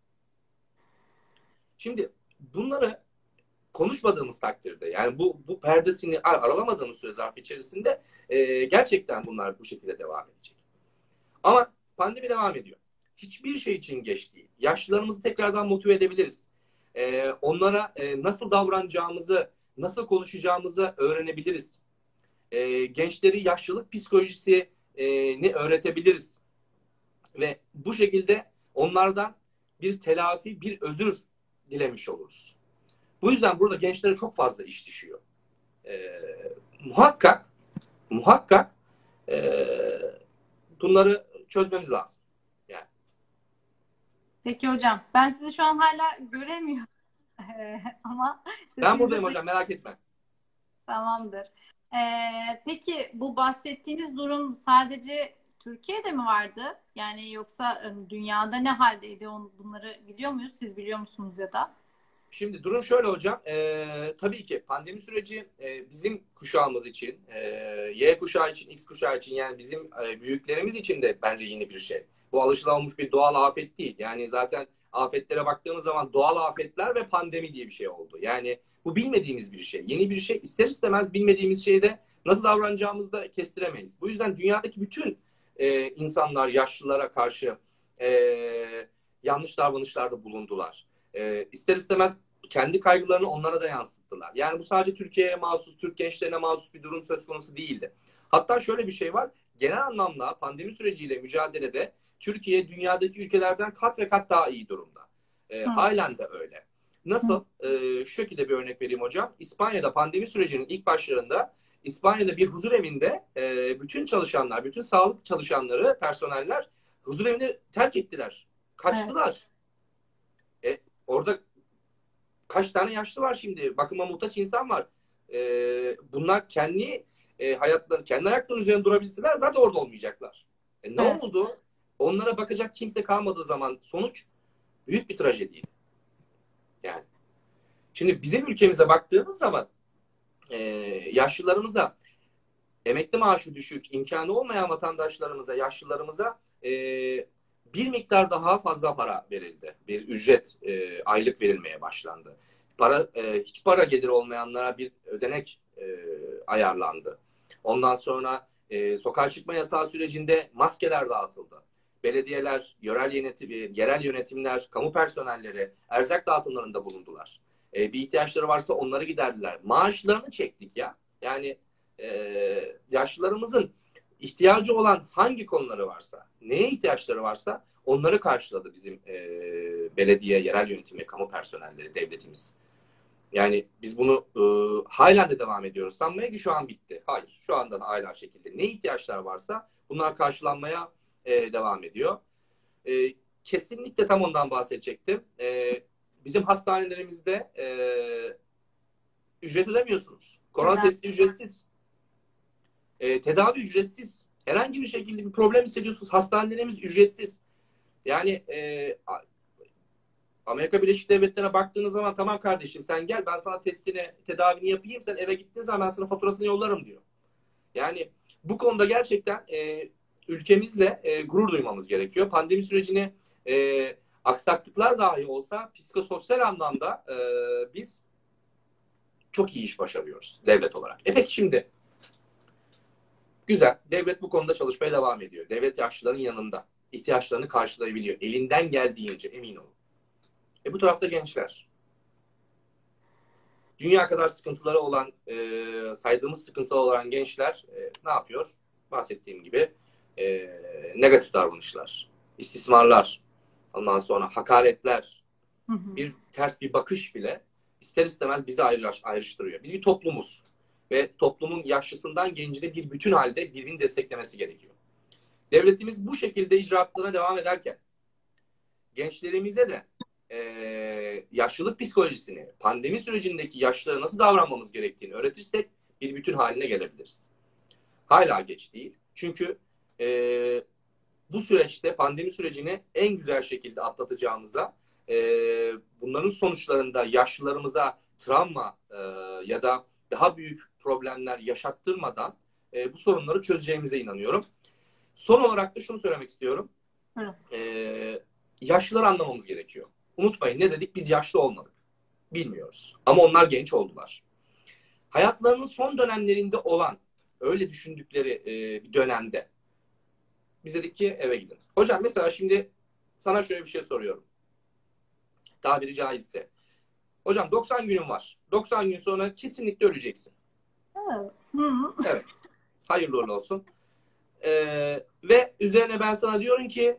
Şimdi bunları konuşmadığımız takdirde, yani bu perdesini aralamadığımız süre zarfı içerisinde gerçekten bunlar bu şekilde devam edecek. Ama pandemi devam ediyor. Hiçbir şey için geç değil. Yaşlılarımızı tekrardan motive edebiliriz. Onlara nasıl davranacağımızı, nasıl konuşacağımızı öğrenebiliriz. Gençleri yaşlılık psikolojisini öğretebiliriz. Ve bu şekilde onlardan bir telafi, bir özür dilemiş oluruz. Bu yüzden burada gençlere çok fazla iş düşüyor. Muhakkak bunları çözmemiz lazım. Yani. Peki hocam, ben sizi şu an hala göremiyorum. Ama Ben sesinizi buradayım hocam, merak etme. tamamdır. Peki bu bahsettiğiniz durum sadece Türkiye'de mi vardı? Yani yoksa dünyada ne haldeydi? Bunları biliyor muyuz? Siz biliyor musunuz ya da? Şimdi durum şöyle hocam. Tabii ki pandemi süreci bizim kuşağımız için, Y kuşağı için, X kuşağı için, yani bizim büyüklerimiz için de bence yeni bir şey. Bu alışılamış bir doğal afet değil. Yani zaten afetlere baktığımız zaman doğal afetler ve pandemi diye bir şey oldu. Yani bu bilmediğimiz bir şey. Yeni bir şey. İster istemez bilmediğimiz şeyde nasıl davranacağımızı da kestiremeyiz. Bu yüzden dünyadaki bütün insanlar yaşlılara karşı yanlış davranışlarda bulundular. İster istemez kendi kaygılarını onlara da yansıttılar. Yani bu sadece Türkiye'ye mahsus, Türk gençlerine mahsus bir durum söz konusu değildi. Hatta şöyle bir şey var. Genel anlamda pandemi süreciyle mücadelede Türkiye dünyadaki ülkelerden kat ve kat daha iyi durumda. Halen de öyle. Nasıl? Şu şekilde bir örnek vereyim hocam. İspanya'da pandemi sürecinin ilk başlarında İspanya'da bir huzur evinde bütün çalışanlar, bütün sağlık çalışanları, personeller huzur evini terk ettiler. Kaçtılar. Orada kaç tane yaşlı var şimdi? Bakıma muhtaç insan var. Bunlar kendi hayatları, kendi ayaklarının üzerinde durabilseler zaten orada olmayacaklar. Ne oldu? Onlara bakacak kimse kalmadığı zaman sonuç büyük bir trajediydi. Yani. Şimdi bizim ülkemize baktığımız zaman yaşlılarımıza, emekli maaşı düşük, imkanı olmayan vatandaşlarımıza, yaşlılarımıza bir miktar daha fazla para verildi. Bir ücret, aylık verilmeye başlandı. Hiç para geliri olmayanlara bir ödenek ayarlandı. Ondan sonra sokağa çıkma yasağı sürecinde maskeler dağıtıldı. Belediyeler, yerel yönetimler, kamu personelleri erzak dağıtımlarında bulundular. Bir ihtiyaçları varsa onları giderdiler. Maaşlarını çektik ya. Yani yaşlılarımızın ihtiyacı olan hangi konuları varsa, neye ihtiyaçları varsa onları karşıladı bizim belediye, yerel yönetim ve kamu personelleri, devletimiz. Yani biz bunu halen de devam ediyoruz. Sanmaya ki şu an bitti. Hayır. Şu anda hala şekilde ne ihtiyaçlar varsa bunlar karşılanmaya devam ediyor. Kesinlikle tam ondan bahsedecektim. Bizim hastanelerimizde ücret ödemiyorsunuz. Korona testi ücretsiz. Tedavi ücretsiz. Herhangi bir şekilde bir problem hissediyorsunuz. Hastanelerimiz ücretsiz. Yani Amerika Birleşik Devletleri'ne baktığınız zaman tamam kardeşim sen gel ben sana testini, tedavini yapayım. Sen eve gittiğin zaman ben sana faturasını yollarım diyor. Yani bu konuda gerçekten ülkemizle gurur duymamız gerekiyor. Pandemi sürecini aksaklıklar dahi olsa psikososyal anlamda biz çok iyi iş başarıyoruz devlet olarak. Peki şimdi güzel. Devlet bu konuda çalışmaya devam ediyor. Devlet yaşlıların yanında. İhtiyaçlarını karşılayabiliyor. Elinden geldiğince emin olun. Bu tarafta gençler. Dünya kadar sıkıntıları olan, saydığımız sıkıntıları olan gençler ne yapıyor? Bahsettiğim gibi negatif davranışlar, istismarlar, ondan sonra hakaretler, bir ters bir bakış bile ister istemez bizi ayrıştırıyor. Biz bir toplumuz ve toplumun yaşlısından gencine bir bütün halde birbirini desteklemesi gerekiyor. Devletimiz bu şekilde icraatlarına devam ederken gençlerimize de yaşlılık psikolojisini, pandemi sürecindeki yaşlılara nasıl davranmamız gerektiğini öğretirsek bir bütün haline gelebiliriz. Hala geç değil. Çünkü bu süreçte pandemi sürecini en güzel şekilde atlatacağımıza, bunların sonuçlarında yaşlılarımıza travma ya da daha büyük problemler yaşattırmadan bu sorunları çözeceğimize inanıyorum. Son olarak da şunu söylemek istiyorum. Yaşlıları anlamamız gerekiyor. Unutmayın ne dedik? Biz yaşlı olmadık. Bilmiyoruz. Ama onlar genç oldular. Hayatlarının son dönemlerinde olan, öyle düşündükleri bir dönemde biz dedik ki eve gidin. Hocam mesela şimdi sana şöyle bir şey soruyorum. Tabiri caizse. Hocam 90 günün var. 90 gün sonra kesinlikle öleceksin. Evet. Hayırlı uğurlu olsun. Ve üzerine ben sana diyorum ki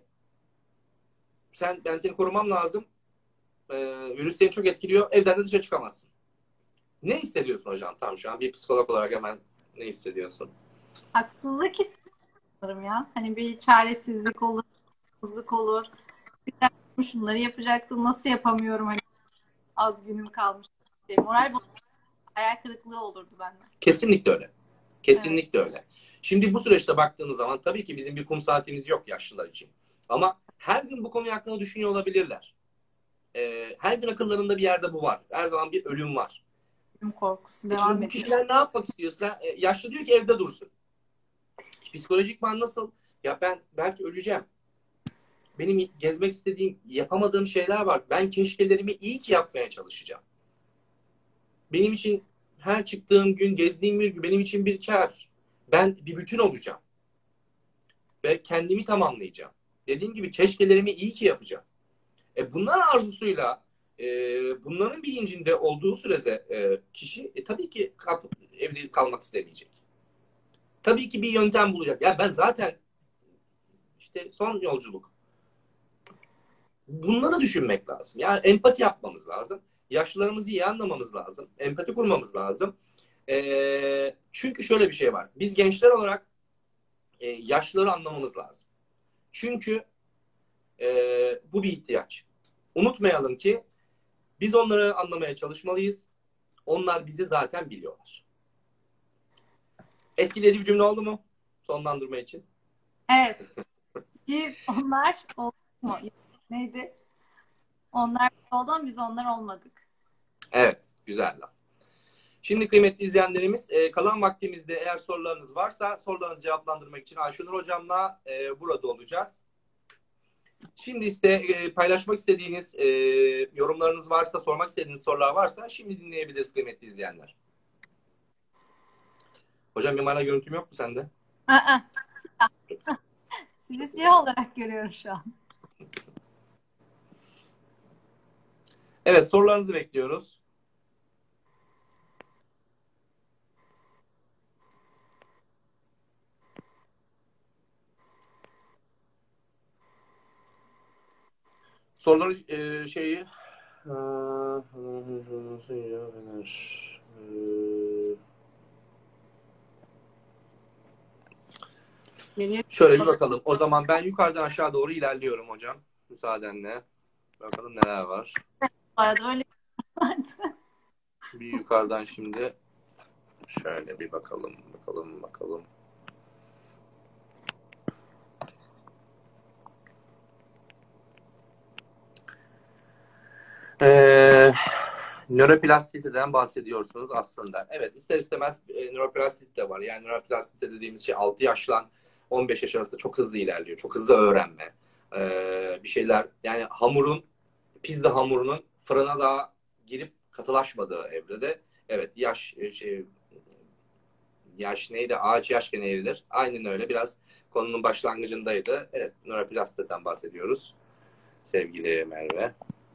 ben seni korumam lazım. Virüs seni çok etkiliyor. Evden de dışarı çıkamazsın. Ne hissediyorsun hocam tam şu an? Bir psikolog olarak hemen ne hissediyorsun? Haksızlık hissediyorum ya. Hani bir çaresizlik olur, haksızlık olur. Şunları yapacaktım. Nasıl yapamıyorum? Hani az günüm kalmış. Moral bozukluğu, hayal kırıklığı olurdu bende. Kesinlikle öyle. Kesinlikle öyle. Şimdi bu süreçte baktığımız zaman tabii ki bizim bir kum saatimiz yok yaşlılar için. Ama her gün bu konu hakkında düşünüyor olabilirler. Her gün akıllarında bir yerde bu var. Her zaman bir ölüm var. Ölüm korkusu Şimdi devam bu ediyor. kişiler ne yapmak istiyorsa yaşlı diyor ki evde dursun. Psikolojikman nasıl? Ya ben belki öleceğim. Benim gezmek istediğim, yapamadığım şeyler var. Ben keşkelerimi iyi ki yapmaya çalışacağım. Benim için her çıktığım gün, gezdiğim bir gün benim için bir kâr. Ben bir bütün olacağım. Ve kendimi tamamlayacağım. Dediğim gibi keşkelerimi iyi ki yapacağım. Bunların arzusuyla, bunların bilincinde olduğu sürece kişi tabii ki evde kalmak istemeyecek. Tabii ki bir yöntem bulacak. Ya ben zaten işte son yolculuk. Bunları düşünmek lazım. Yani empati yapmamız lazım. Yaşlılarımızı iyi anlamamız lazım. Empati kurmamız lazım. Çünkü şöyle bir şey var. Biz gençler olarak yaşlıları anlamamız lazım. Çünkü bu bir ihtiyaç. Unutmayalım ki biz onları anlamaya çalışmalıyız. Onlar bizi zaten biliyorlar. Etkileyici bir cümle oldu mu? Sonlandırma için. Evet. Biz onlar oldu mu? Neydi? Onlar oldu ama biz onlar olmadık. Evet, güzel laf. Şimdi kıymetli izleyenlerimiz, kalan vaktimizde eğer sorularınız varsa sorularınızı cevaplandırmak için Ayşenur Hocam'la burada olacağız. Şimdi paylaşmak istediğiniz yorumlarınız varsa, sormak istediğiniz sorular varsa şimdi dinleyebiliriz kıymetli izleyenler. Hocam benim hala görüntüm yok mu sende? Aa, sizi siyah olarak görüyorum şu an. Evet, sorularınızı bekliyoruz. Soruları şöyle bir bakalım. O zaman ben yukarıdan aşağı doğru ilerliyorum hocam. Müsaadenle. Bakalım neler var. Bu arada öyle vardı. Bir yukarıdan şimdi şöyle bir bakalım. Nöroplastisiteden bahsediyorsunuz aslında. Evet, ister istemez nöroplastisite var. Yani nöroplastisite dediğimiz şey 6 yaşla 15 yaş arasında çok hızlı ilerliyor. Çok hızlı öğrenme. Bir şeyler yani pizza hamurunun fırına daha girip katılaşmadığı evrede. Evet, yaş neydi? Ağaç yaşken eğrilir. Aynen öyle. Biraz konunun başlangıcındaydı. Evet, nöroplastisiteden bahsediyoruz. Sevgili Merve.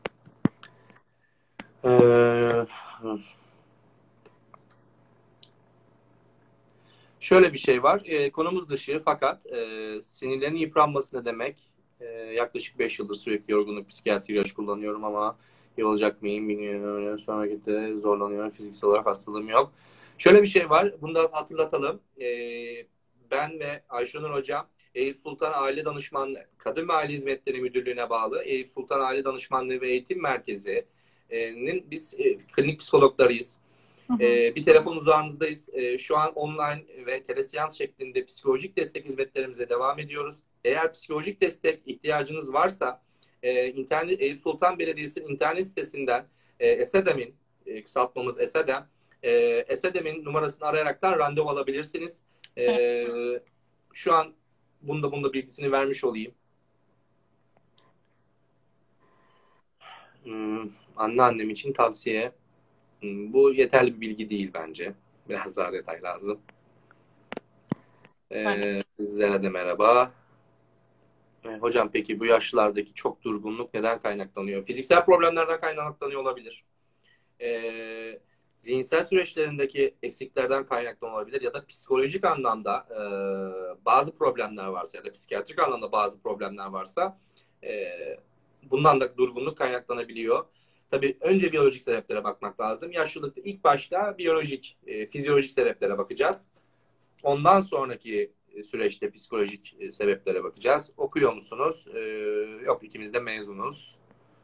Şöyle bir şey var. Konumuz dışı fakat sinirlerin yıpranması ne demek? Yaklaşık 5 yıldır sürekli yorgunluk psikiyatri ilaç kullanıyorum ama iyi olacak mıyım bilmiyorum. Sonraki de zorlanıyorum. Fiziksel olarak hastalığım yok. Şöyle bir şey var. Bunu da hatırlatalım. Ben ve Ayşenur Hocam Eyüp Sultan Aile Danışmanlığı, Kadın ve Aile Hizmetleri Müdürlüğü'ne bağlı Eyüp Sultan Aile Danışmanlığı ve Eğitim Merkezi'nin biz klinik psikologlarıyız. Bir telefon uzağınızdayız. Şu an online ve teleseans şeklinde psikolojik destek hizmetlerimize devam ediyoruz. Eğer psikolojik destek ihtiyacınız varsa Eyüp Sultan Belediyesi'nin internet sitesinden ESEDEM'in kısaltmamız ESEDEM ESEDEM'in numarasını arayaraktan randevu alabilirsiniz. Şu an bunda bilgisini vermiş olayım. Anneannem için tavsiye. Bu yeterli bir bilgi değil bence. Biraz daha detay lazım. Sizlere de merhaba. Hocam peki bu yaşlardaki çok durgunluk neden kaynaklanıyor? Fiziksel problemlerden kaynaklanıyor olabilir. Zihinsel süreçlerindeki eksiklerden kaynaklanıyor olabilir ya da psikolojik anlamda bazı problemler varsa ya da psikiyatrik anlamda bazı problemler varsa bundan da durgunluk kaynaklanabiliyor. Tabii önce biyolojik sebeplere bakmak lazım. Yaşlılıkta ilk başta fizyolojik sebeplere bakacağız. Ondan sonraki süreçte psikolojik sebeplere bakacağız. Okuyor musunuz? Yok, ikimiz de mezunuz.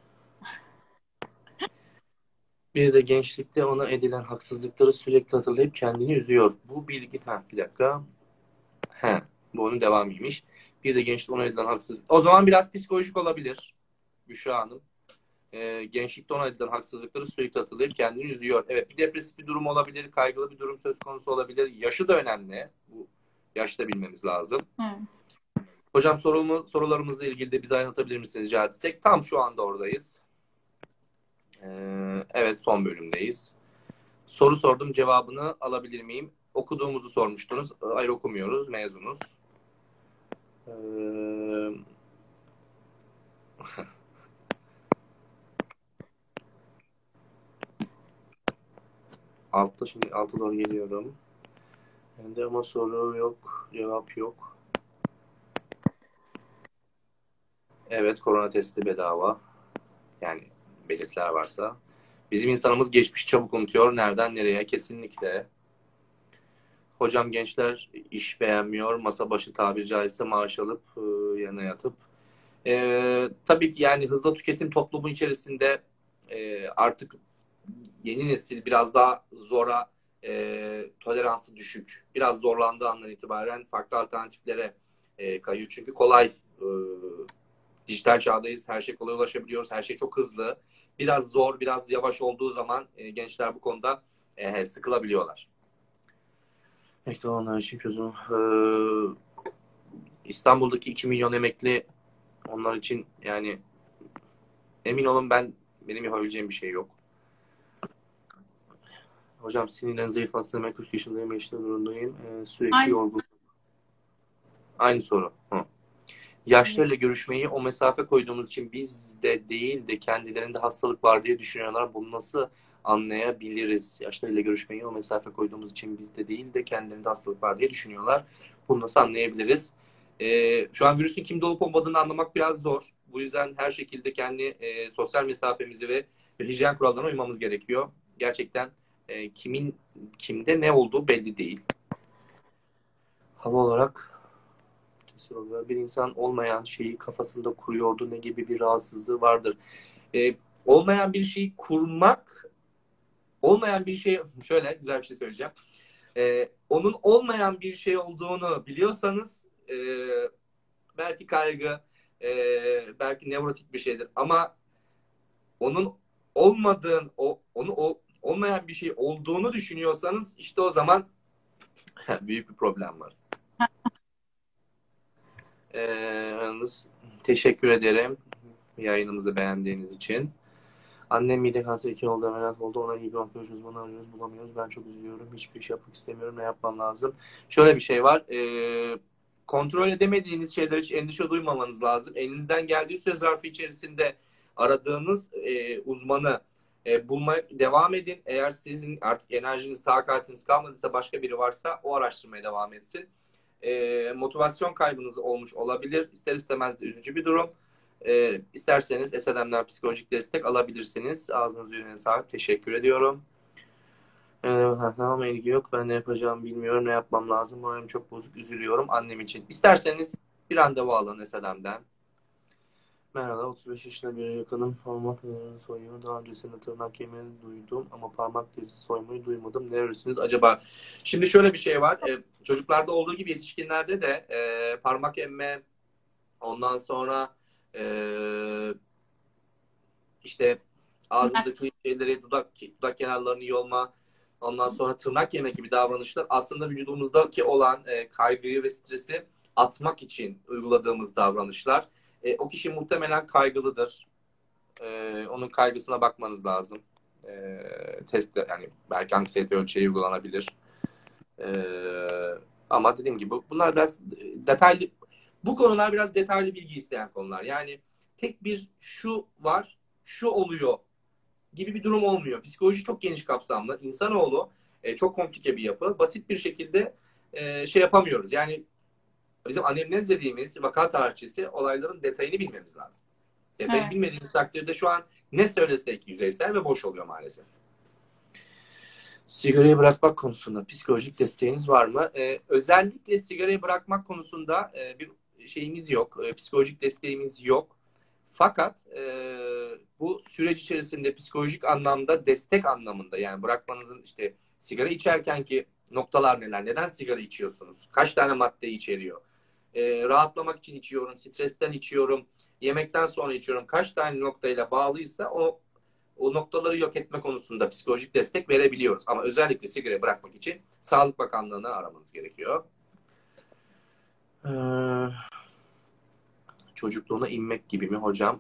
Bir de gençlikte ona edilen haksızlıkları sürekli hatırlayıp kendini üzüyor. Bu bilgi... bir dakika. Bu onun devamıymış. Bir de gençlikte ona edilen haksızlık... O zaman biraz psikolojik olabilir Büşra Hanım. Gençlikte ona edilen haksızlıkları sürekli hatırlayıp kendini üzüyor. Evet, bir depresif bir durum olabilir, kaygılı bir durum söz konusu olabilir. Yaşı da önemli. Bu yaşta bilmemiz lazım. Evet. Hocam sorularımızla ilgili de bize anlatabilir misiniz rica etsek? Tam şu anda oradayız. Evet, son bölümdeyiz. Soru sordum, cevabını alabilir miyim? Okuduğumuzu sormuştunuz. Hayır, okumuyoruz, mezunuz. Alta doğru geliyorum. Ama soru yok, cevap yok. Evet, korona testi bedava. Yani belirtiler varsa. Bizim insanımız geçmişi çabuk unutuyor. Nereden nereye? Kesinlikle. Hocam gençler iş beğenmiyor. Masa başı tabiri caizse maaş alıp yanına yatıp. Tabii ki yani hızlı tüketim toplumu içerisinde artık yeni nesil biraz daha zora toleransı düşük. Biraz zorlandığı andan itibaren farklı alternatiflere kayıyor. Çünkü kolay Dijital çağdayız. Her şey kolay ulaşabiliyoruz. Her şey çok hızlı. Biraz zor, biraz yavaş olduğu zaman gençler bu konuda sıkılabiliyorlar. Emekli olanlar için çözüm. İstanbul'daki 2 milyon emekli, onlar için yani emin olun benim yapabileceğim bir şey yok. Hocam sinirlerin zayıflasın demek 3 yaşındayım, işte durumdayım. Sürekli yorgun. Aynı soru. Yaşlarıyla görüşmeyi o mesafe koyduğumuz için bizde değil de kendilerinde hastalık var diye düşünüyorlar. Bunu nasıl anlayabiliriz? Yaşlarıyla görüşmeyi o mesafe koyduğumuz için bizde değil de kendilerinde hastalık var diye düşünüyorlar. Bunu nasıl anlayabiliriz? Şu an virüsün kimde olup olmadığını anlamak biraz zor. Bu yüzden her şekilde kendi sosyal mesafemizi ve hijyen kurallarına uymamız gerekiyor. Gerçekten kimde ne olduğu belli değil. Hava olarak bir insan olmayan şeyi kafasında kuruyordu. Ne gibi bir rahatsızlığı vardır? Olmayan bir şeyi kurmak, olmayan bir şey, şöyle güzel bir şey söyleyeceğim. Onun olmayan bir şey olduğunu biliyorsanız belki kaygı, belki nevrotik bir şeydir. Ama onun olmayan bir şey olduğunu düşünüyorsanız işte o zaman büyük bir problem var. Teşekkür ederim yayınımızı beğendiğiniz için. Annem mide kanseri 2 oldu, ameliyat oldu. Ona iyi bir onkoloji uzmanı arıyoruz, bulamıyoruz. Ben çok üzülüyorum. Hiçbir iş yapmak istemiyorum. Ne yapmam lazım? Şöyle bir şey var. Kontrol edemediğiniz şeyler hiç endişe duymamanız lazım. Elinizden geldiği süre zarfı içerisinde aradığınız uzmanı bulmaya devam edin. Eğer sizin artık enerjiniz, takatiniz kalmadıysa, başka biri varsa o araştırmaya devam etsin. Motivasyon kaybınız olmuş olabilir. İster istemez de üzücü bir durum. İsterseniz SLM'den psikolojik destek alabilirsiniz. Ağzınız yüreğine sahip. Teşekkür ediyorum. Tamam, ilgi yok. Ben ne yapacağımı bilmiyorum. Ne yapmam lazım? Moralim çok bozuk. Üzülüyorum annem için. İsterseniz bir randevu alın SLM'den. Merhaba, 35 yaşında bir yakınım. Parmak soyuyor. Daha öncesinde tırnak yemeğini duydum ama parmak derisi soymayı duymadım. Ne arıyorsunuz acaba? Şimdi şöyle bir şey var. Çocuklarda olduğu gibi yetişkinlerde de parmak emme, ondan sonra işte ağzındaki şeyleri, dudak kenarlarını yolma, ondan sonra tırnak yemek gibi davranışlar aslında vücudumuzdaki olan kaygıyı ve stresi atmak için uyguladığımız davranışlar. O kişi muhtemelen kaygılıdır. Onun kaygısına bakmanız lazım. Test, yani belki anksiyete ölçeği uygulanabilir. Ama dediğim gibi bunlar biraz detaylı, bu konular biraz detaylı bilgi isteyen konular. Yani tek bir şu var, şu oluyor gibi bir durum olmuyor. Psikoloji çok geniş kapsamlı. İnsanoğlu çok komplike bir yapı. Basit bir şekilde şey yapamıyoruz. Yani bizim anemnez dediğimiz vaka tarihçesi, olayların detayını bilmemiz lazım. Detayını bilmediğimiz takdirde şu an ne söylesek yüzeysel ve boş oluyor maalesef. Sigarayı bırakmak konusunda psikolojik desteğiniz var mı? Özellikle sigarayı bırakmak konusunda bir şeyimiz yok. Psikolojik desteğimiz yok. Fakat bu süreç içerisinde psikolojik anlamda, destek anlamında, yani bırakmanızın işte sigara içerkenki noktalar neler? Neden sigara içiyorsunuz? Kaç tane madde içeriyor? Rahatlamak için içiyorum, stresten içiyorum, yemekten sonra içiyorum. Kaç tane noktayla bağlıysa o noktaları yok etme konusunda psikolojik destek verebiliyoruz. Ama özellikle sigara bırakmak için Sağlık Bakanlığı'nı aramanız gerekiyor. Çocukluğuna inmek gibi mi hocam?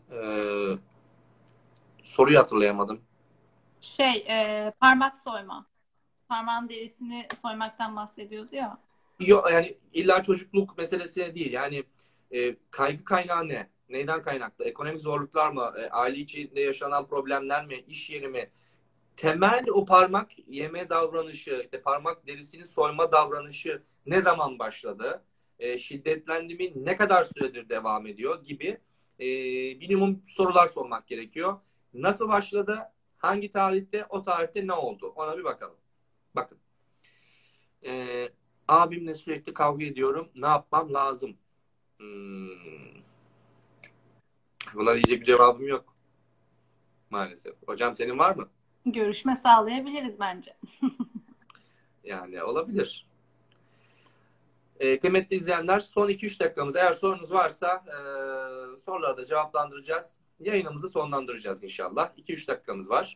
Soruyu hatırlayamadım. Parmak soyma. Parmağın derisini soymaktan bahsediyordu ya. Yok, yani illa çocukluk meselesi değil. Yani kaygı kaynağı ne? Neyden kaynaklı? Ekonomik zorluklar mı? Aile içinde yaşanan problemler mi? İş yeri mi? Temel o parmak yeme davranışı, işte parmak derisini soyma davranışı ne zaman başladı? Şiddetlendi mi? Ne kadar süredir devam ediyor gibi minimum sorular sormak gerekiyor. Nasıl başladı? Hangi tarihte? O tarihte ne oldu? Ona bir bakalım. Bakın. Abimle sürekli kavga ediyorum. Ne yapmam lazım? Buna diyecek bir cevabım yok. Maalesef. Hocam senin var mı? Görüşme sağlayabiliriz bence. Yani olabilir. Kıymetli izleyenler, son 2-3 dakikamız. Eğer sorunuz varsa soruları da cevaplandıracağız. Yayınımızı sonlandıracağız inşallah. 2-3 dakikamız var.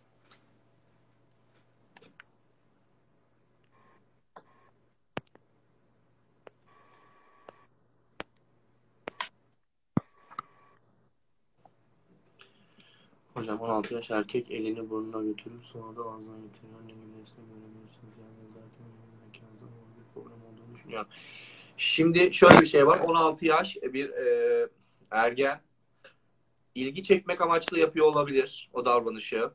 Hocam 16 yaş erkek elini burnuna götürüp sonra da ağzına getiriyor. Ne gibiysine görebilirsiniz. Yani zaten mekanızda bir problem olduğunu düşünüyorum. Şimdi şöyle bir şey var. 16 yaş bir ergen ilgi çekmek amaçlı yapıyor olabilir o davranışı.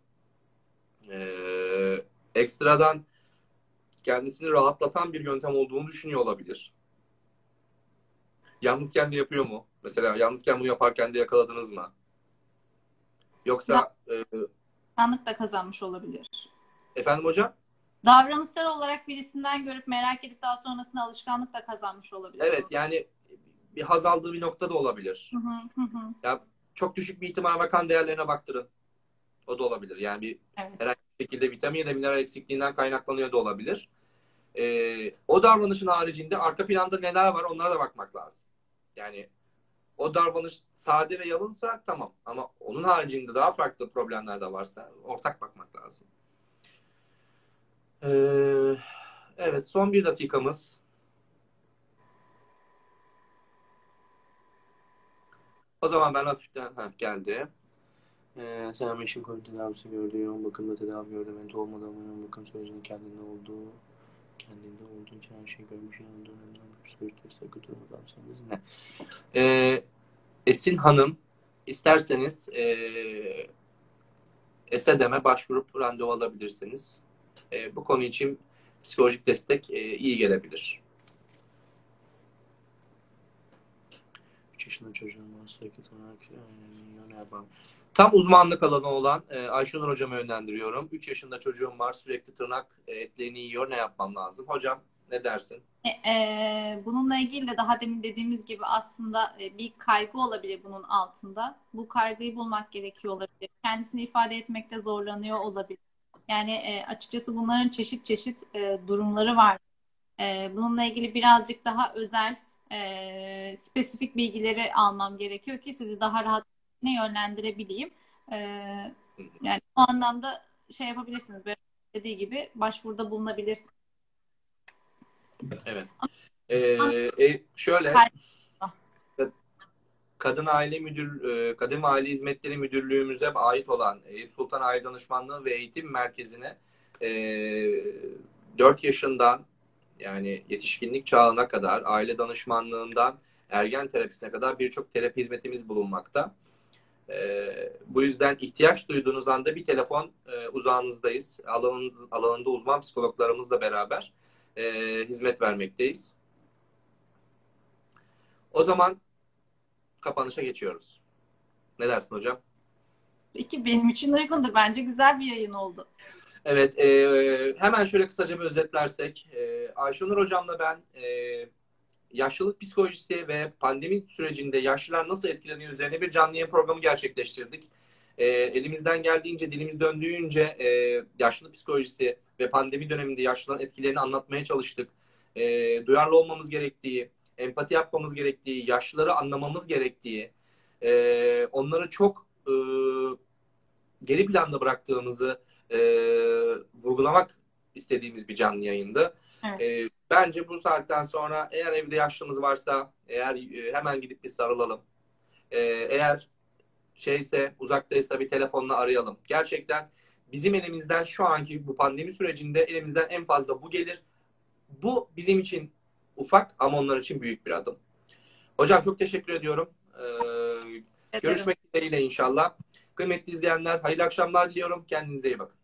Ekstradan kendisini rahatlatan bir yöntem olduğunu düşünüyor olabilir. Yalnızken de yapıyor mu? Mesela yalnızken bunu yaparken de yakaladınız mı? Yoksa Alışkanlık da kazanmış olabilir. efendim hocam? Davranışsal olarak birisinden görüp merak edip daha sonrasında alışkanlık da kazanmış olabilir. Evet, yani bir haz aldığı bir nokta da olabilir. Hı hı. Ya çok düşük bir ihtimal ama kan değerlerine baktırın. O da olabilir. Yani bir herhangi bir şekilde vitamin ya da mineral eksikliğinden kaynaklanıyor da olabilir. O davranışın haricinde arka planda neler var onlara da bakmak lazım. Yani o davranış sade ve yalınsa tamam. Ama onun haricinde daha farklı problemler de varsa ortak bakmak lazım. Evet, son bir dakikamız. O zaman ben hafiften geldi. Selam, eşim COVID tedavisi gördü. Yoğun bakımda tedavi gördü. Ment olmadan yoğun bakım sürecinde kendinde olduğu için her şeyi görmüş. Yani dönemden psikolojik destek götürmez ne? Esin Hanım, isterseniz ESEDEM'e başvurup randevu alabilirsiniz. Bu konu için psikolojik destek iyi gelebilir. 3 yaşında çocuğum var. Sürekli ne yapalım? Tam uzmanlık alanı olan Ayşenur hocama yönlendiriyorum. 3 yaşında çocuğum var. Sürekli tırnak etlerini yiyor. Ne yapmam lazım? Hocam ne dersin? Bununla ilgili de daha demin dediğimiz gibi aslında bir kaygı olabilir bunun altında. Bu kaygıyı bulmak gerekiyor olabilir. Kendisini ifade etmekte zorlanıyor olabilir. Yani açıkçası bunların çeşit çeşit durumları var. Bununla ilgili birazcık daha özel, spesifik bilgileri almam gerekiyor ki sizi daha rahat yönlendirebileyim. Yani o anlamda şey yapabilirsiniz. Böyle dediği gibi başvuruda bulunabilirsiniz. Evet. Şöyle Kadın Aile Hizmetleri Müdürlüğümüze ait olan Eyüp Sultan Aile Danışmanlığı ve Eğitim Merkezi'ne 4 yaşından yani yetişkinlik çağına kadar aile danışmanlığından ergen terapisine kadar birçok terapi hizmetimiz bulunmakta. Bu yüzden ihtiyaç duyduğunuz anda bir telefon uzağınızdayız. Alanında uzman psikologlarımızla beraber hizmet vermekteyiz. O zaman kapanışa geçiyoruz. Ne dersin hocam? Peki benim için uygundur. Bence güzel bir yayın oldu. Evet, hemen şöyle kısaca bir özetlersek. Ayşenur hocamla ben yaşlılık psikolojisi ve pandemi sürecinde yaşlılar nasıl etkileniyor üzerine bir canlı yayın programı gerçekleştirdik. Elimizden geldiğince, dilimiz döndüğünce yaşlılık psikolojisi ve pandemi döneminde yaşlıların etkilerini anlatmaya çalıştık. Duyarlı olmamız gerektiği, empati yapmamız gerektiği, yaşlıları anlamamız gerektiği, onları çok geri planda bıraktığımızı vurgulamak istediğimiz bir canlı yayındı. Evet. Bence bu saatten sonra eğer evde yaşlımız varsa hemen gidip bir sarılalım. Eğer uzaktaysa bir telefonla arayalım. Gerçekten bizim elimizden şu anki bu pandemi sürecinde elimizden en fazla bu gelir. Bu bizim için ufak ama onlar için büyük bir adım. Hocam çok teşekkür ediyorum. Görüşmek dileğiyle inşallah. Kıymetli izleyenler, hayırlı akşamlar diliyorum. Kendinize iyi bakın.